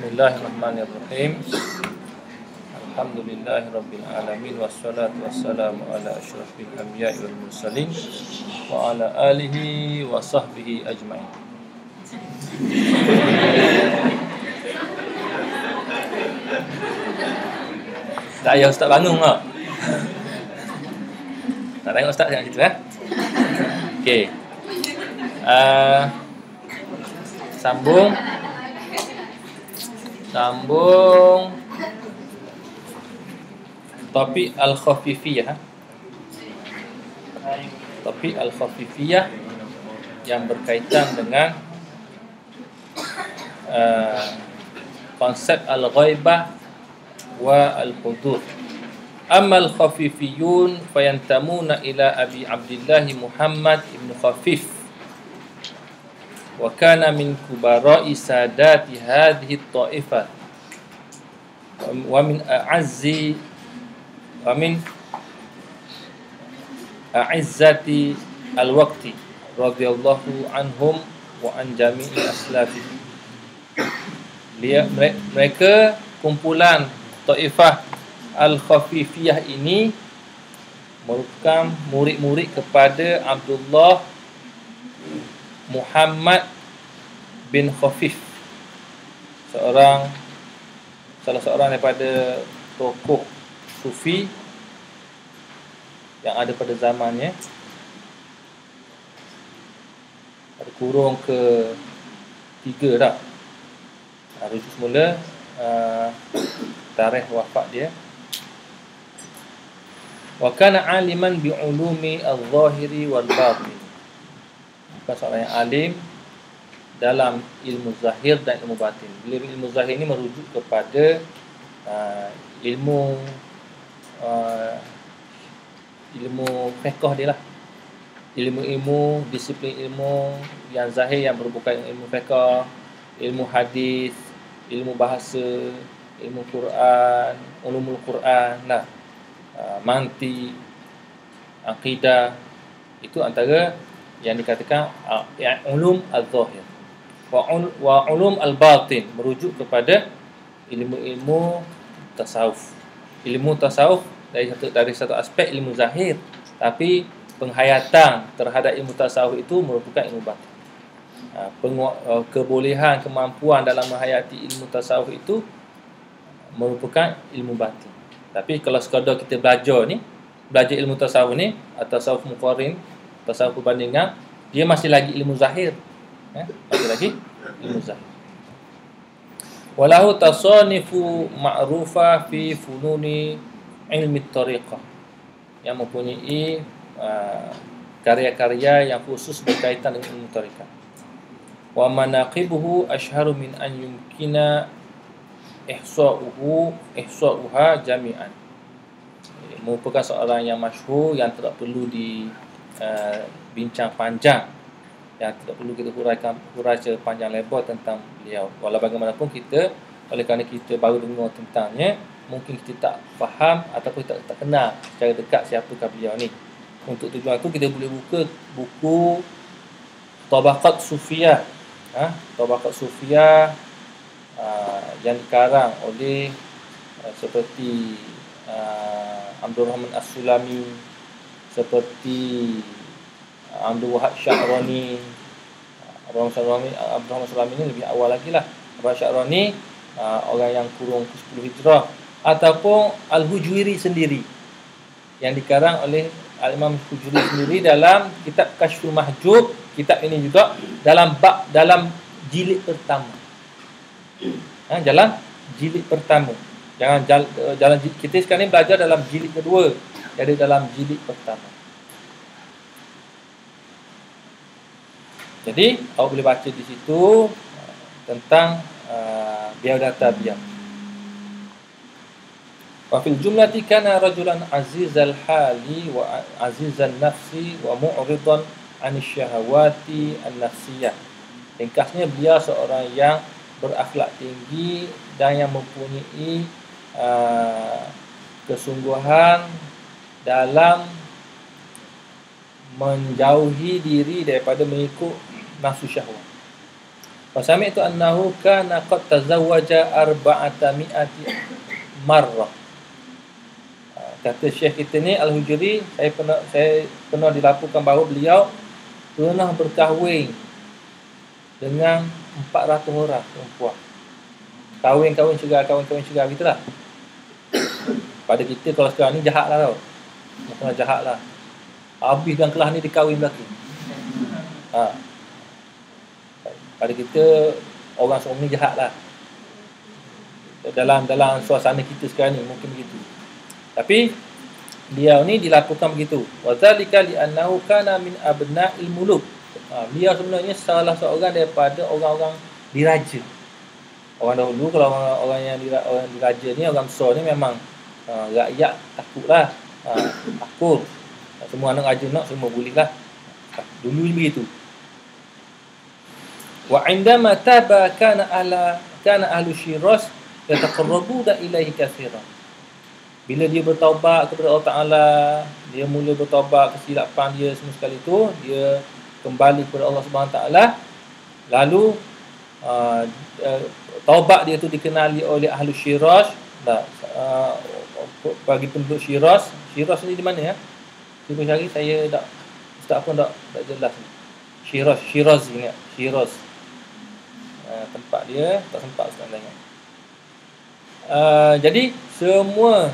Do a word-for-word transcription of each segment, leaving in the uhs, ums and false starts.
Bismillahirrahmanirrahim. Alhamdulillahirabbil alamin wassalatu wassalamu ala asyrafil anbiya'i wal mursalin wa ala alihi wa sahbihi ajmain. Tak payah ustaz bangun ke? Tak tengok ustaz jangan gitu eh. Okey. Uh, sambung Sambung topik al-khafifiyah. Topik al-khafifiyah yang berkaitan dengan uh, konsep al-ghaibah wa al-hudur. Amma al-khafifiyun fayantamuna ila Abi Abdullah Muhammad ibn Khafif wa kana min kubara'i sadati hadhihi at-ta'ifah wa min a'azzi wa min a'izzati al-waqti radhiyallahu anhum wa an jami'i aslafihim. Mereka kumpulan ta'ifah al-khafifiyah ini merupakan murid-murid kepada Abdullah Muhammad bin Khafif, seorang salah seorang daripada tokoh sufi yang ada pada zamannya, pada kurung ke tiga dah. Rujuk semula uh, tarikh wafat dia. Wa kana aliman bi ulumi al-zahiri wal batin. Bukan seorang yang alim dalam ilmu zahir dan ilmu batin. Bila ilmu zahir ini merujuk kepada uh, ilmu uh, ilmu fiqh dia lah. Ilmu-ilmu, disiplin ilmu yang zahir yang berhubungan dengan ilmu fiqh, ilmu hadis, ilmu bahasa, ilmu Quran, ulumul Quran, nah, uh, mantiq, akidah, itu antara yang dikatakan uh, ya, ulum al-zahir. Wa, wa ulum al-batin merujuk kepada ilmu-ilmu tasawuf. Ilmu tasawuf dari satu dari satu aspek ilmu zahir, tapi penghayatan terhadap ilmu tasawuf itu merupakan ilmu batin. Uh, pengu- uh, kebolehan, kemampuan dalam menghayati ilmu tasawuf itu merupakan ilmu batin. Tapi kalau sekadar kita belajar ni, belajar ilmu tasawuf ni, atau tasawuf muqarrin, tasawuf perbandingan, dia masih lagi ilmu zahir, eh? masih lagi ilmu zahir. Walahu tasanifu ma'rufa fi fununi ilmi tariqah, yang mempunyai uh, karya-karya yang khusus berkaitan dengan ilmu tariqah. Wa manaqibuhu ashharu min an yumkina ihsa'uhu ihsa'uha jami'an. Merupakan seorang yang masyhur yang tidak perlu di uh, bincang panjang, yang tidak perlu kita huraikan hurai panjang lebar tentang beliau. Walau bagaimanapun kita, oleh kerana kita baru dengar tentangnya, mungkin kita tak faham ataupun tak, tak kenal secara dekat siapakah beliau ni. Untuk tujuan itu kita boleh buka buku Tabaqat Sufiyah, ha? Tabaqat Sufiyah uh, yang dikarang oleh uh, seperti uh, Abdul Rahman As-Sulami, seperti uh, Abdul Wahab Sya'rani. Abdul Rahman Sya'rani, Abdul Rahman As-Sulami ni lebih awal lagi lah. Abdul Sya'rani uh, orang yang kurung ke sepuluh Hijrah, ataupun Al-Hujwiri sendiri yang dikarang oleh Al-Imam Hujwiri sendiri dalam kitab Kashful Mahjub. Kitab ini juga dalam bab dalam jilid pertama. Ha, jalan jilid pertama. Jangan jalan, jalan kita sekarang ni belajar dalam jilid kedua, jadi dalam jilid pertama. Jadi awak boleh baca di situ tentang uh, biodata beliau. Wa fil jumlati kana rajulan azizal hali wa azizan nafsi wa mu'ridan anisyahawati an-nafsiyah. Ringkasnya, beliau seorang yang berakhlak tinggi dan yang mempunyai uh, kesungguhan dalam menjauhi diri daripada mengikut nafsu syahwat. Fasami itu annahu kana qad tazawwaja arba'ata mi'ati marrah. Kata Syekh kita ni Al-Hujri, saya pernah saya pernah dilaporkan bahawa beliau pernah berkahwin dengan empat ratus orang perempuan. Kahwin-kahwin cerai, kahwin-kahwin cerai gitulah. Pada kita kalau sekarang ni jahat lah tau. Masalah jahat lah. Habis dan kelas ni dikahwin lelaki. Ha. Pada kita orang suami jahat lah. Dalam dalam suasana kita sekarang ni mungkin begitu. Tapi dia ni dilakukan begitu. Wa zalika li annahu kana min abna'il muluk. Ha, dia sebenarnya salah seorang daripada orang-orang diraja. Orang dahulu kalau orang, orang yang diraja, orang diraja ni, orang besar ni memang ha, rakyat takutlah. Ha, takut. Semua anak raja nak semua boleh lah. Dulu begitu. Wa indama taba kana ala kana ahlu Syiraz yataqarrabuna ilaihi katsiran. Bila dia bertaubat kepada Allah Taala, dia mula bertaubat kesilapan dia semua sekali tu, dia kembali kepada Allah Subhanahu Taala, lalu uh, uh, taubat dia tu dikenali oleh ahlu Syiraz. Nah, uh, bagi penduduk Syiraz, Syiraz ni di mana ya? Cuba cari, saya tak ustaz pun tak tak jelas. Syiraz, Syiraz ingat, Syiraz. Uh, tempat dia tak sempat ustaz ingat. Uh, jadi semua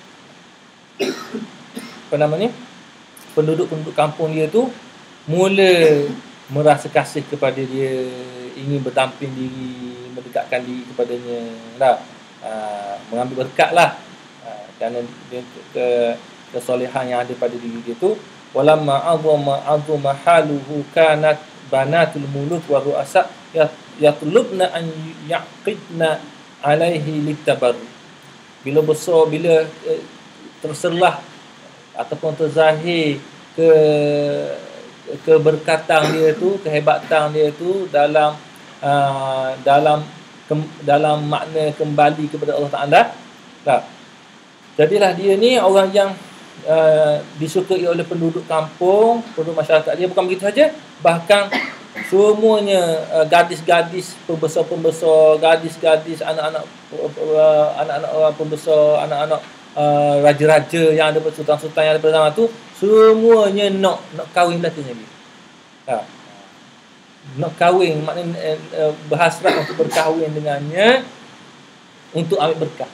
apa nama ni, penduduk-penduduk kampung dia tu mula merasa kasih kepada dia, ingin berdamping diri, mendekatkan diri kepadanya lah, uh, mengambil berkat lah, uh, kerana dia ke kesolehan yang ada pada diri dia tu. Walamma azama azama haluhu kanat banatul muluk wa ru'asa yatlubna an yaqidna alaihi litabarru. Bila besar, bila eh, terselah ataupun terzahir ke keberkatan dia tu, kehebatan dia tu dalam uh, dalam ke, dalam makna kembali kepada Allah Taala. Tak. Jadilah dia ni orang yang uh, disukai oleh penduduk kampung, penduduk masyarakat dia. Bukan begitu saja, bahkan semuanya uh, gadis-gadis pembesar-pembesar, gadis-gadis, anak-anak uh, anak-anak orang pembesar, anak-anak uh, raja-raja yang ada, sultan-sultan yang ada pada zaman tu, semuanya nak nak kahwin belakangnya dia. Ha. Nak kahwin, maknanya uh, berhasrat untuk berkahwin dengannya untuk ambil berkah.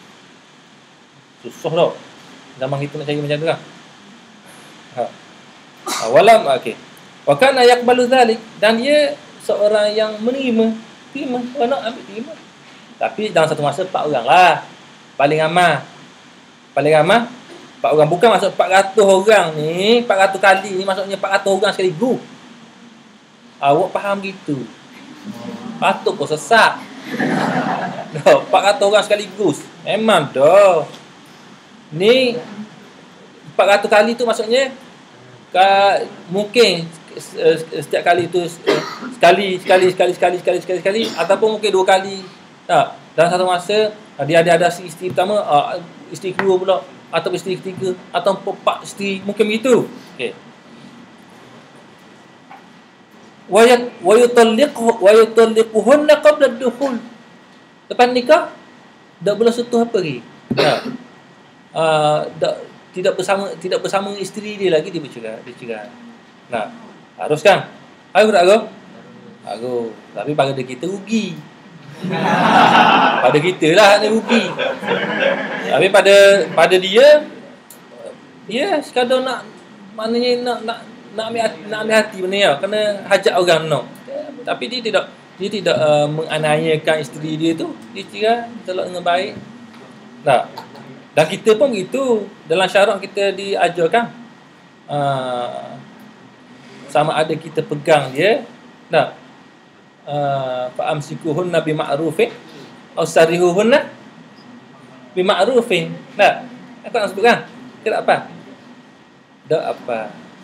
Susah tau zaman kita nak cari macam tu lah. Ha. Awalam okey. Wa kana yaqbalu dzalik, dan dia seorang yang menerima, terima, orang nak ambil terima. Tapi dalam satu masa empat orang lah paling ramai. Paling ramai empat orang, bukan maksud empat ratus orang ni, empat ratus kali ni maksudnya empat ratus orang sekaligus. Awak faham gitu? Patut kau sesat. Dah empat ratus orang sekaligus. Memang dah. Ni empat ratus kali tu maksudnya ka, mungkin setiap kali itu sekali sekali sekali sekali sekali sekali sekali ataupun mungkin dua kali. Tak, dalam satu masa dia ada ada isteri pertama, isteri kedua pula, atau isteri ketiga, atau empat isteri, mungkin begitu. Okey. Wa wa yutalliqu wa yutalliquhunna qabla ad-dukhul. Lepas nikah tak boleh sentuh apa lagi. Tak. Uh, tak, tidak bersama tidak bersama isteri dia lagi, dia bercerai, dia cerai. Nah, harus kan? Harus tak harus? Harus. Tapi pada kita rugi. Pada kita lah dia rugi. Tapi pada pada dia, dia sekadar nak, maknanya nak nak nak ambil hati, nak ambil hati benda ya, kena hajat orang nak. Tapi dia tidak dia tidak uh, menganiayakan isteri dia tu, dia cerai telak dengan baik. Nah, dan kita pun begitu. Dalam syarak kita diajarkan uh, sama ada kita pegang dia, nah, uh, fa'amsikuhunna bima'rufin aw sarihuhunna bima'rufin. Nah, aku nak sebutkan. Kira apa? Tak apa.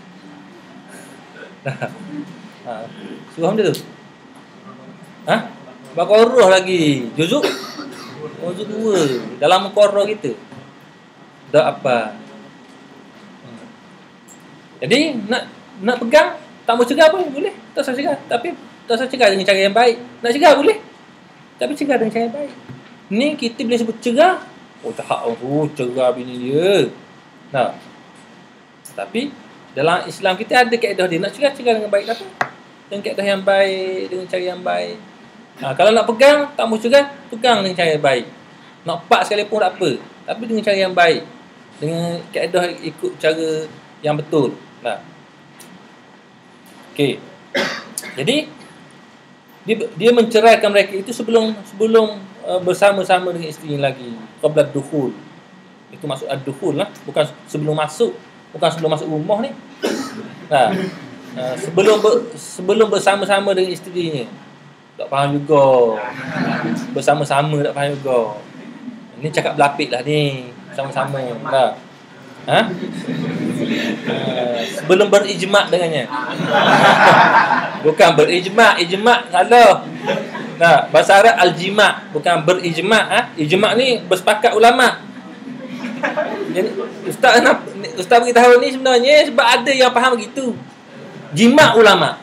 Nah. Ha, suruh dia tu. Ha? Baqarah lagi. Juzuk juzuk dua dalam Al-Qur'an kita. Tak apa. Jadi nak nak pegang tak mau cegah pun boleh, tak saya cegah, tapi tak usah cegah dengan cara yang baik. Nak cegah boleh, tapi cegah dengan cara yang baik. Ni kita boleh sebut cegah. Oh tak, oh cegah bini dia. Nah, tapi dalam Islam kita ada kaedah dia. Nak cegah, cegah dengan baik apa? Dengan kaedah yang baik, dengan cara yang baik. Ha, kalau nak pegang, tak mahu cegah, pegang dengan cara yang baik. Nak pak sekalipun tak apa, tapi dengan cara yang baik, dengan kaedah ikut cara yang betul. Nah, okey. Jadi dia dia menceraikan mereka itu sebelum sebelum uh, bersama-sama dengan isteri lagi. Qabla dukhul. Itu maksud ad-dukhul lah, bukan sebelum masuk, bukan sebelum masuk rumah ni. Nah, uh, sebelum ber, sebelum bersama-sama dengan isterinya. Tak faham juga. Bersama-sama tak faham juga. Ini cakap berlapik lah ni. Sama-sama. Nah. Ha? Uh, sebelum berijma' dengannya. Bukan berijma', ijma' salah. Nah, bahasa Arab al-jima', bukan berijma', ha? Ijma' ni bersepakat ulama'. Jadi ustaz nak ustaz beritahu ni sebenarnya sebab ada yang faham begitu. Jima' ulama'.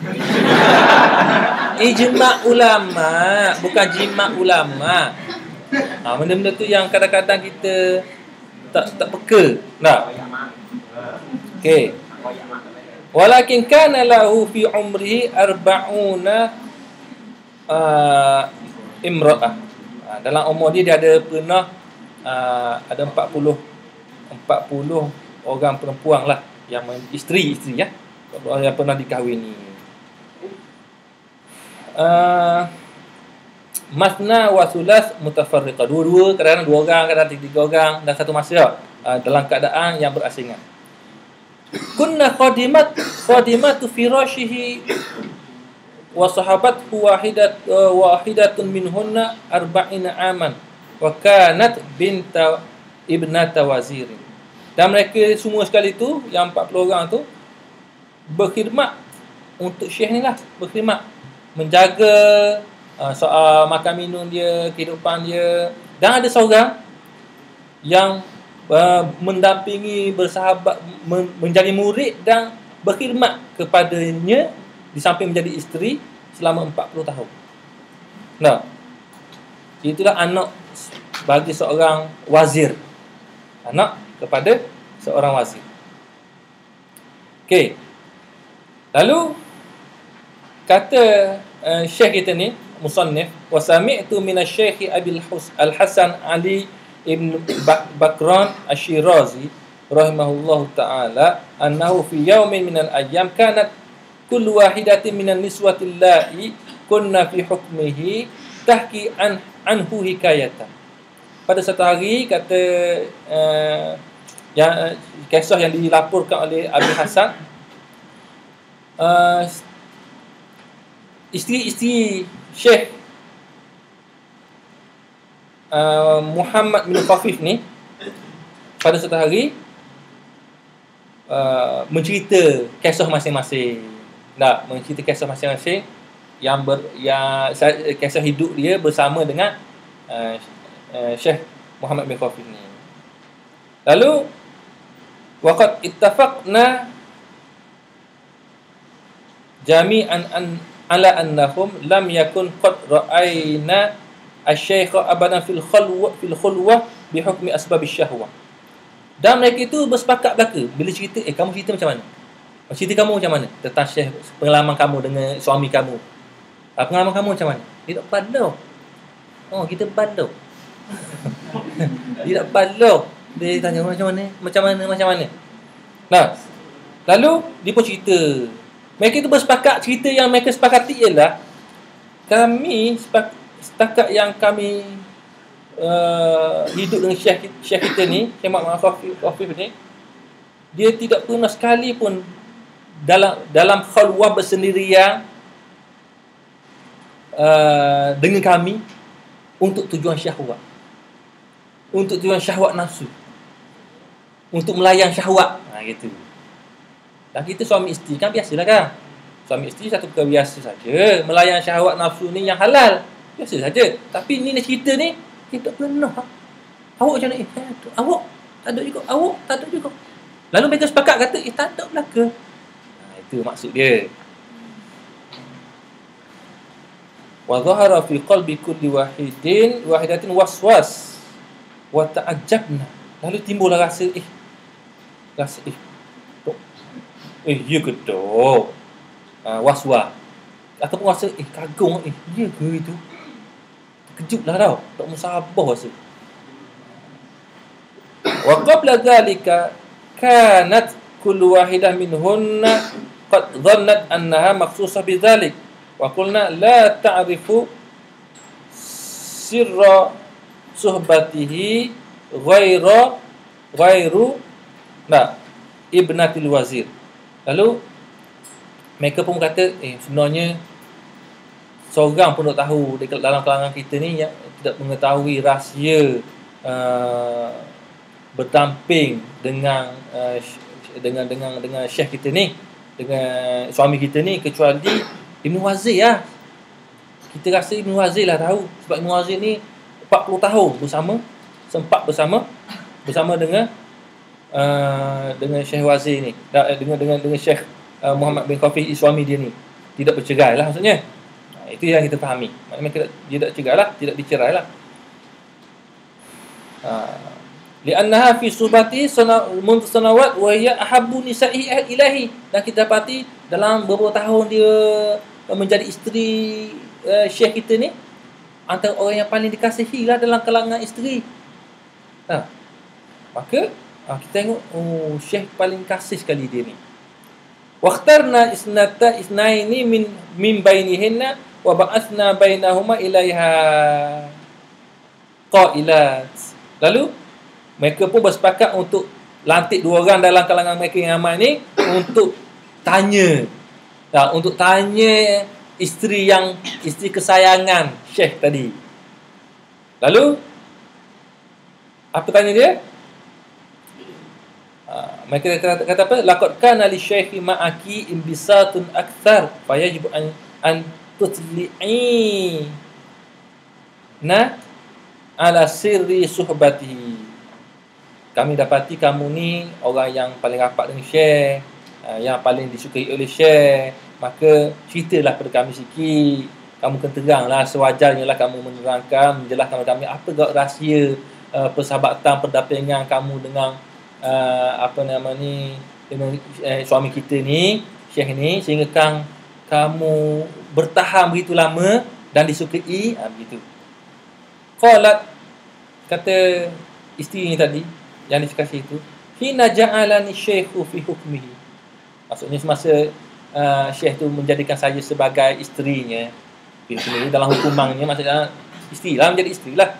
Ijma' ulama', bukan jima' ulama'. Ha, benda-benda tu yang kadang-kadang kita tak tak peka. Nah. Okey. Walakin kana lahu fi umrihi arba'una uh, imra'ah. Uh, dalam umur dia dia ada pernah uh, ada empat puluh orang perempuan lah yang isteri-isteri ya, yang pernah dikahwini. Uh, Masna wa sulas mutafarriqah. Dua-dua, kadang-kadang dua orang, kadang-kadang tiga orang dan satu masa uh, dalam keadaan yang berasingan. Kunna khadimat khadimatu firashihi wa sahabathu wahidat uh, wahidatun minhunna arba'ina aman wa kanat binta ibnata wazir. Dan mereka semua sekali tu, yang empat puluh orang tu berkhidmat untuk syekh ni lah, berkhidmat menjaga Uh, soal makan minum dia, kehidupan dia. Dan ada seorang yang uh, mendampingi, bersahabat, men- menjadi murid dan berkhidmat kepadanya di samping menjadi isteri selama empat puluh tahun. Nah, itulah anak bagi seorang wazir. Anak kepada seorang wazir. Okey. Lalu kata uh, syekh kita ni, musannif, wa sami'tu min asy-syekh Abi al-Hasan Ali ibn Bakran Asy-Syirazi rahimahullahu taala annahu fi yaumin min al-ayyam kanat kullu wahidatin min an-niswati allati kunna fi hukmihi tahki an anhu hikayatan. Pada satu hari, kata uh, yang kisah yang dilaporkan oleh Abi Hasan, uh, isteri-isteri Syekh uh, Muhammad bin Khafif ni pada satu hari uh, mencerita kisah masing-masing. Nah, mencerita kisah masing-masing yang ber, yang kisah hidup dia bersama dengan uh, uh, Syekh Muhammad bin Khafif ni. Lalu waqad ittafaqna jami'an an ala annahum lam yakun qad ra'ayna asy-syaikh abadan fil khalwa fil khulwa bi hukmi asbab asy-syahwa. Dan mereka itu bersepakat belaka bila cerita, eh kamu cerita macam mana? Cerita kamu macam mana tentang syekh, pengalaman kamu dengan suami kamu. Ah, pengalaman kamu macam mana? Dia tak palau. Oh, kita palau. Dia tak palau. Dia tanya macam mana? Macam mana? Macam mana? Nah, lalu dia pun cerita. Mereka itu bersepakat, cerita yang mereka sepakati ialah kami setakat yang kami uh, hidup dengan syekh, syekh kita ni, Syekh Muhammad Khafif ni, dia tidak pernah sekali pun dalam dalam khalwah bersendirian uh, dengan kami untuk tujuan syahwat, untuk tujuan syahwat nafsu, untuk melayan syahwat. Ha, gitu. Dan kita suami isteri kan biasalah kan. Suami isteri satu perkara biasa saja. Melayan syahwat nafsu ni yang halal, biasa saja. Tapi ni nak cerita ni, kita pernah. Awak macam mana? Eh, tak ada. Awak tak ada juga. Awak tak ada juga. Lalu mereka sepakat kata, eh tak ada belaka. Ha, itu maksud dia. Wa dhahara fi qalbi kulli wahidin wahidatin waswas wa ta'ajjabna. Lalu timbullah rasa eh rasa eh tok, eh ya ke tok, uh, waswas ataupun rasa eh kagum, eh ya ke itu, terkejutlah tau, tak musabah rasa. Wa qabla dhalika kanat kullu wahidah minhunna qad dhannat annaha makhsusah bidzalik wa qulna la ta'rifu sirra suhbatihi ghaira ghairu nah ibnatil wazir. Lalu mereka pun kata eh sebenarnya seorang pun tak tahu dekat dalam kalangan kita ni yang tidak mengetahui rahsia uh, bertamping dengan uh, dengan dengan dengan syekh kita ni, dengan suami kita ni, kecuali Ibn Wazir lah. Kita rasa Ibn Wazir lah tahu, sebab Ibn Wazir ni empat puluh tahun bersama, sempat bersama bersama dengan uh, dengan Syekh Wazir ni, dengan dengan dengan Syekh uh, Muhammad bin Khafif, suami dia ni. Tidak bercerai lah maksudnya. Nah, itu yang kita fahami. Maknanya dia tidak cerai lah, tidak dicerai lah. Uh, li'annaha fi subati mundu sanawat wa hiya ahabbu nisa'i ilahi. Dan kita dapati dalam beberapa tahun dia menjadi isteri uh, syekh kita ni, antara orang yang paling dikasihi lah dalam kalangan isteri. Ha. Maka ha, kita tengok oh syekh paling kasih sekali dia ni. Waqtarna isnata isnaini min min bainihinna wa ba'athna bainahuma ilaiha qailat. Lalu mereka pun bersepakat untuk lantik dua orang dalam kalangan mereka yang ramai ni untuk tanya, tak, untuk tanya isteri yang isteri kesayangan syekh tadi. Lalu apa tanya dia? Ha, mereka kata, kata apa? Laqad kana li syekhi ma'aki imbisatun akthar fa yajib an an tutli'i na ala sirri suhbatihi. Kami dapati kamu ni orang yang paling rapat dengan syekh, yang paling disukai oleh syekh, maka ceritalah pada kami sikit. Kamu kena teranglah, sewajarnya lah kamu menerangkan, menjelaskan kepada kami apa gak rahsia uh, persahabatan, perdampingan kamu dengan uh, apa nama ni, dengan uh, suami kita ni, syekh ni, sehingga kan kamu bertahan begitu lama dan disukai, uh, begitu. Qalat, kata isteri ni tadi yang dikasih itu, hina ja'alani syekhu fi hukmihi. Maksudnya semasa uh, syekh tu menjadikan saya sebagai isterinya, fi hukmihi, dalam hukumannya, maksudnya isteri lah, menjadi isteri lah.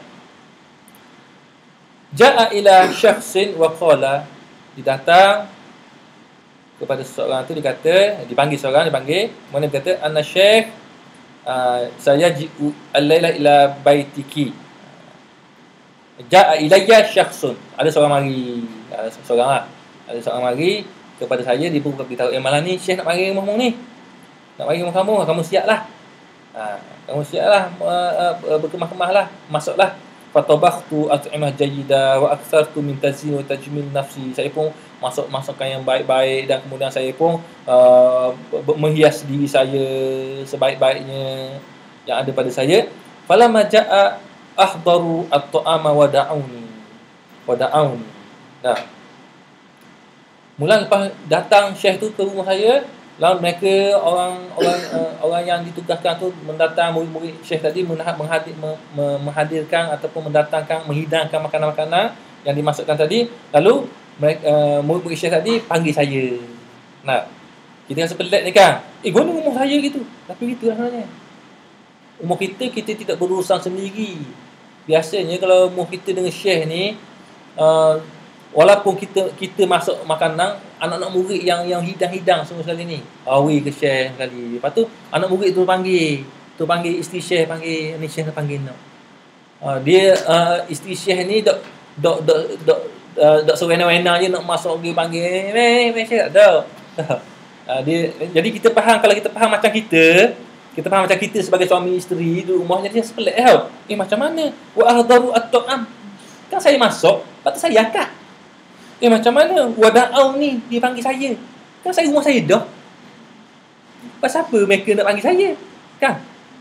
Ja'a ila syakhsin wa qala, didatang kepada seorang tu, dikata, dipanggil seorang, dipanggil, kemudian dia kata, anna syekh uh, saya ji'u al-laila ila baitiki. Ja'a ilayya syakhsun, ada seorang mari, ada seorang lah, ada seorang mari kepada saya, dia pun beritahu, eh malam ni syekh nak mari rumahmu ni, nak mari rumah kamu, kamu siap lah, ha, kamu siap lah, uh, uh, berkemah-kemah lah, masuklah. Fatabakhtu at'imah jayyida wa aktsartu min tazyin wa tajmil nafsi. Saya pun masuk masukkan yang baik-baik, dan kemudian saya pun uh, menghias diri saya sebaik-baiknya yang ada pada saya. Falamma ja'a ahdaru at-ta'ama wa da'uni wa da'uni. Nah, mula lepas datang syekh tu ke rumah saya, lalu mereka orang orang uh, orang yang ditugaskan tu mendatang murid-murid syekh tadi menghadir, menghadirkan ataupun mendatangkan, menghidangkan makanan-makanan yang dimasukkan tadi. Lalu mereka, uh, murid-murid syekh tadi panggil saya. Nah, kita rasa pelik ni kan, eh guna rumah saya gitu. Tapi gitulah sebenarnya, umur kita, kita tidak berurusan sendiri. Biasanya kalau umur kita dengan syekh ni, uh, walaupun kita kita masuk makanan, anak-anak murid yang yang hidang-hidang semua sekali ni, awi ke syekh sekali. Lepas tu anak murid tu panggil, tu panggil isteri syekh, panggil ni syekh nak panggil nak. Uh, dia uh, isteri syekh ni dok dok dok dok uh, dok sewena-wena je nak masuk pergi panggil, "Meh, meh syekh dah." Uh, dia jadi kita faham, kalau kita faham macam kita, kita faham macam kita sebagai suami isteri di rumah, jadi sepelek tau. Eh macam mana? Wa ahdaru at-ta'am. Kan saya masuk, lepas tu saya akad. Eh macam mana wada'au ni dia panggil saya? Kan saya rumah saya dah. Pasal apa mereka nak panggil saya? Kan?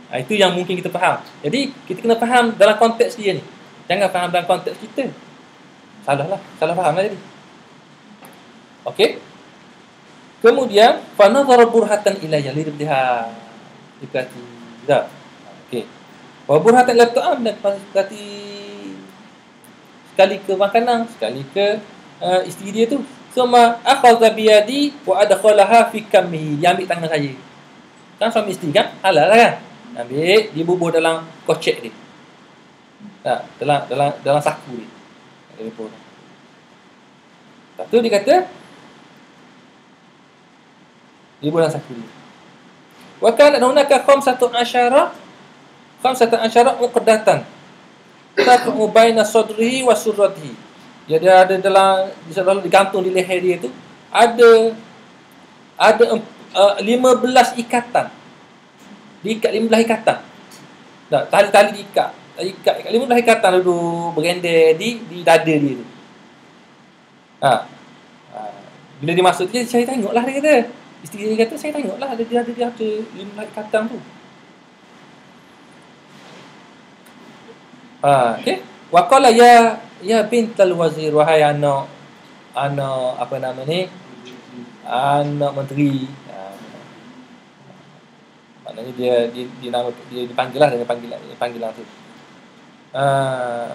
Ha, itu yang mungkin kita faham. Jadi kita kena faham dalam konteks dia ni. Jangan faham dalam konteks kita. Salah lah, salah faham lah jadi. Okey. Kemudian fa nazara burhatan ilayya lirbdiha. Diperhati. Dah. Okey. Wa burhatan la ta'am dan berarti sekali ke makanan, sekali ke uh, isteri dia tu. Suma akhadha bi yadi wa adkhalaha fi kammihi. Dia ambil tangan saya. Kan suami isteri kan? Halal lah kan? Ambil, dia bubuh dalam kocek dia. Tak, dalam dalam dalam saku dia. Dia bubuh. Lepas tu dia kata dia bubuh dalam saku dia. Wa kana hunaka khamsatu asyara khamsatu asyara uqdatan. Taqu baina sadrihi wa surratihi. Dia ada dalam selalu digantung di leher dia tu ada ada uh, lima belas ikatan. Diikat lima belas ikatan. Dah, tali-tali diikat. Ikat lima belas ikatan dulu berendar di di dada dia tu. Ha. ha. Bila dia masuk dia, saya tengoklah dia kata. Isteri dia kata saya tengoklah ada dia ada dia ada lima belas ikatan tu. Ha, okey. Wa qala ya ya bintal wazir, wahai anak anak apa nama ni? Anak menteri. Ha. Maknanya dia dia, dia nama dia dipanggil lah dengan panggilan panggilan tu. Uh,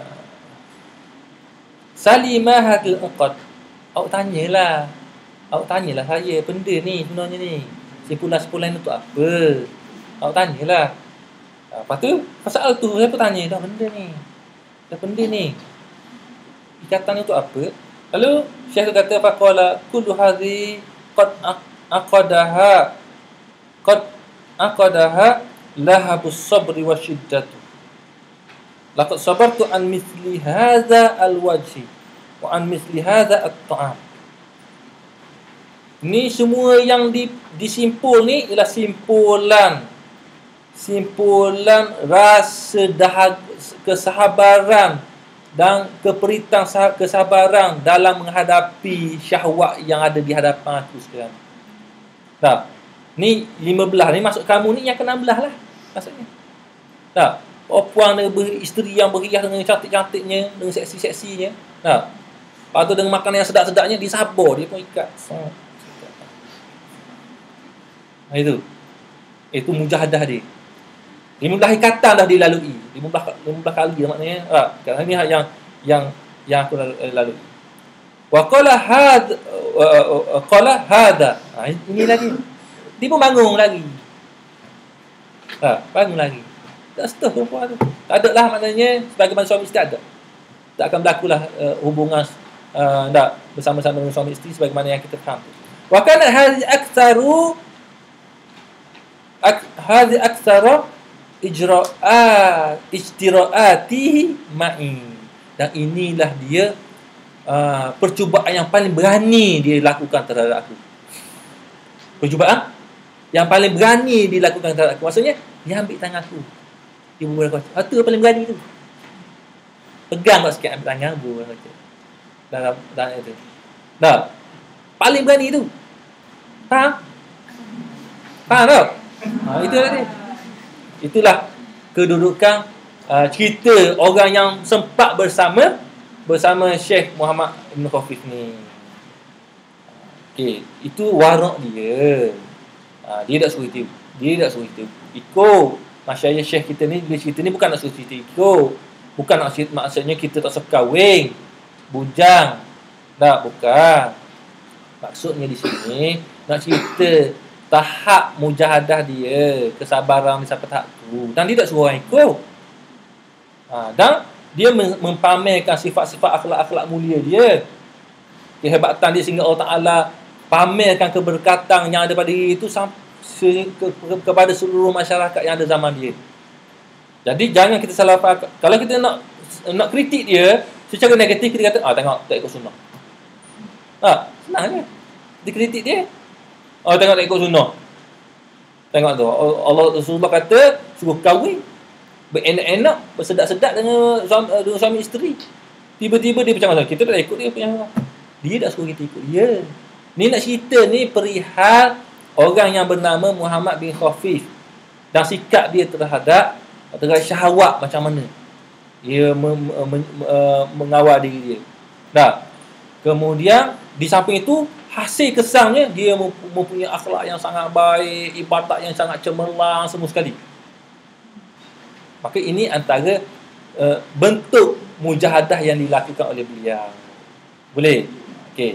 Salimah hadil uqad. Awak tanyalah. Awak tanyalah saya benda ni sebenarnya ni. Simpulan-simpulan itu apa? Awak tanyalah. Uh, lepas tu pasal tu saya pun tanya dah benda ni. Dah benda ni. Ikatan itu apa? Lalu Syekh tu kata faqala kullu hadhi qad aqadaha qad aqadaha lahabus sabri wa syiddatu. Laqad sabartu an mithli hadha alwajhi wa an mithli hadha at-ta'am. Ni semua yang di, disimpul ni ialah simpulan simpulan rasa dahaga, kesabaran dan keperitan kesabaran dalam menghadapi syahwat yang ada di hadapan aku sekarang. Tak. Ni lima belas ni masuk kamu ni yang ke enam belas lah maksudnya. Tak. Perempuan dia isteri yang berhias dengan cantik-cantiknya, dengan seksi-seksinya. Nah. Lepas tu dengan makanan yang sedap-sedapnya disabar, dia pun ikat. Nah, itu. Itu mujahadah dia. lima belas ikatan dah dilalui. lima belas kali maknanya. Ah, kerana ini yang yang yang aku lalui. Wa qala had qala hada. Ah, ini lagi. Dia pun bangun lagi. Ah, bangun lagi. Tak setuh perempuan tu. Tak ada lah maknanya sebagaimana suami isteri ada. Tak akan berlakulah uh, hubungan uh, tak bersama-sama dengan suami isteri sebagaimana yang kita faham. Wa kana hadhi aktsaru ak, hadhi aktsaru ijra'at ijtira'atihi ma'i. Dan inilah dia uh, percubaan yang paling berani dia lakukan terhadap aku. Percubaan yang paling berani dilakukan terhadap aku. Maksudnya dia ambil tangan aku. Ibu berkata, ah, tu paling berani tu. Pegang tak sikit ambil tangan ibu berkata. Dalam dalam itu. Dah. Paling berani tu. Faham? Faham tak? Ha, itulah dia. Itulah kedudukan uh, cerita orang yang sempat bersama bersama Syekh Muhammad Ibn Khafif ni. Okey, itu warak dia. Ha, dia tak suruh itu. Dia tak suruh itu. Ikut masyayikh Syekh kita ni, bila cerita ni bukan nak suruh cerita ikut. Bukan nak cerita, maksudnya kita tak sekawing bujang. Tak, bukan. Maksudnya di sini nak cerita tahap mujahadah dia, kesabaran dia sampai tahap tu. Dan dia tak suruh orang ikut. Ha, dan dia mempamerkan sifat-sifat akhlak-akhlak mulia dia. Kehebatan dia sehingga Allah Ta'ala pamerkan keberkatan yang ada pada diri itu sampai Ke, ke, kepada seluruh masyarakat yang ada zaman dia. Jadi jangan kita salah faham. Kalau kita nak nak kritik dia secara negatif, kita kata ah tengok tak ikut sunnah. Ah, senang je. Dikritik dia. Oh tengok tak ikut sunnah. Tengok tu. Allah Rasulullah kata suruh kahwin berenak-enak, bersedak-sedak dengan suami, dengan suami isteri. Tiba-tiba dia macam mana? Kita tak ikut dia punya. Dia tak suruh kita ikut dia. Ni nak cerita ni perihal orang yang bernama Muhammad bin Khafif. dan sikap dia terhadap terhadap syahwat macam mana dia mem, mem, uh, mengawal diri dia. Nah, kemudian di samping itu hasil kesannya dia mempunyai akhlak yang sangat baik, ibadat yang sangat cemerlang semua sekali. Maka ini antara uh, bentuk mujahadah yang dilakukan oleh beliau. Boleh? Okey.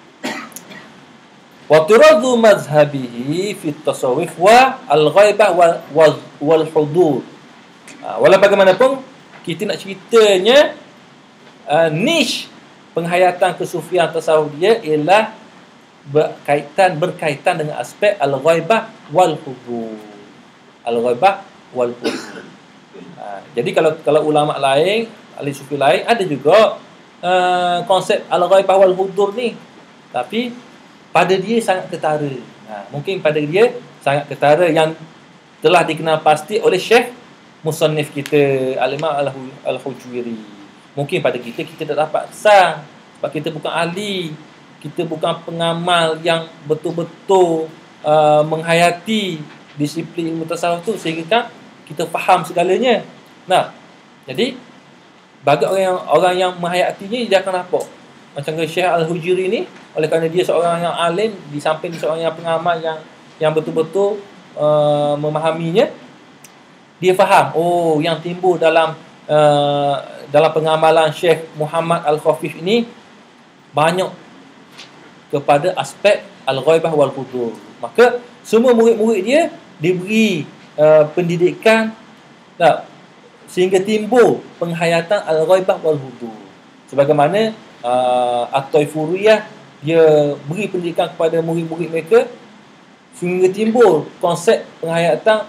Wa turadu mazhabihi fi tasawuf wa al-ghaibah wal, wal, wal hudur. Ha, walau bagaimanapun kita nak ceritanya uh, niche penghayatan kesufian tasawuf dia ialah berkaitan berkaitan dengan aspek al-ghaibah wal hudur. Al-ghaibah wal hudur. Ha, jadi kalau kalau ulama lain, ahli sufi lain ada juga uh, konsep al-ghaibah wal hudur ni, tapi pada dia sangat ketara. Ha, mungkin pada dia sangat ketara yang telah dikenal pasti oleh Syekh musannif kita Al-Imam Al-Hujwiri. Mungkin pada kita kita tak dapat sah sebab kita bukan ahli, kita bukan pengamal yang betul-betul uh, menghayati disiplin ilmu tasawuf tu sehingga kan kita faham segalanya. Nah, jadi bagi orang yang orang yang menghayatinya dia akan nampak macam ke Syekh Al-Hujwiri ni, oleh kerana dia seorang yang alim, di samping dia seorang yang pengamal yang yang betul-betul uh, memahaminya, dia faham oh yang timbul dalam uh, dalam pengamalan Syekh Muhammad Al-Khafif ini banyak kepada aspek al-ghaibah wal hudur. Maka semua murid-murid dia diberi uh, pendidikan tak, sehingga timbul penghayatan al-ghaibah wal hudur. Sebagaimana uh, At-Taifuriyah dia beri pendidikan kepada murid-murid mereka sehingga timbul konsep penghayatan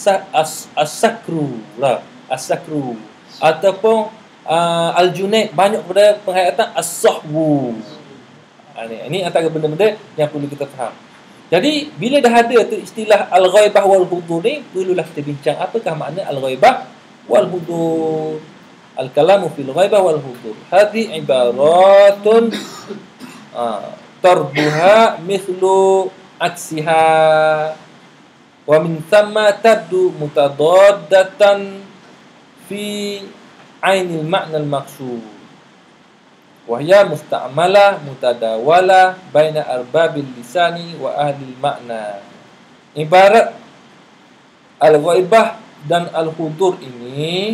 as-sakru lah, as-sakru, ataupun uh, Al-Junaid banyak pada penghayatan as-sahwu. Ini, ini antara benda-benda yang perlu kita faham. Jadi bila dah ada tu istilah al-ghaibah wal hudur ni, perlulah kita bincang apakah makna al-ghaibah wal hudur. Al-kalamu fil ghaibah wal hudur hadhi ibaratun uh, tarbuha mithlu aksiha wa min thamma tabdu mutadaddatan fi ainil ma'na al-maqsud wa hiya musta'malah mutadawala baina arbabil lisani wa ahli makna. Ibarat al-ghaibah dan al-hudur ini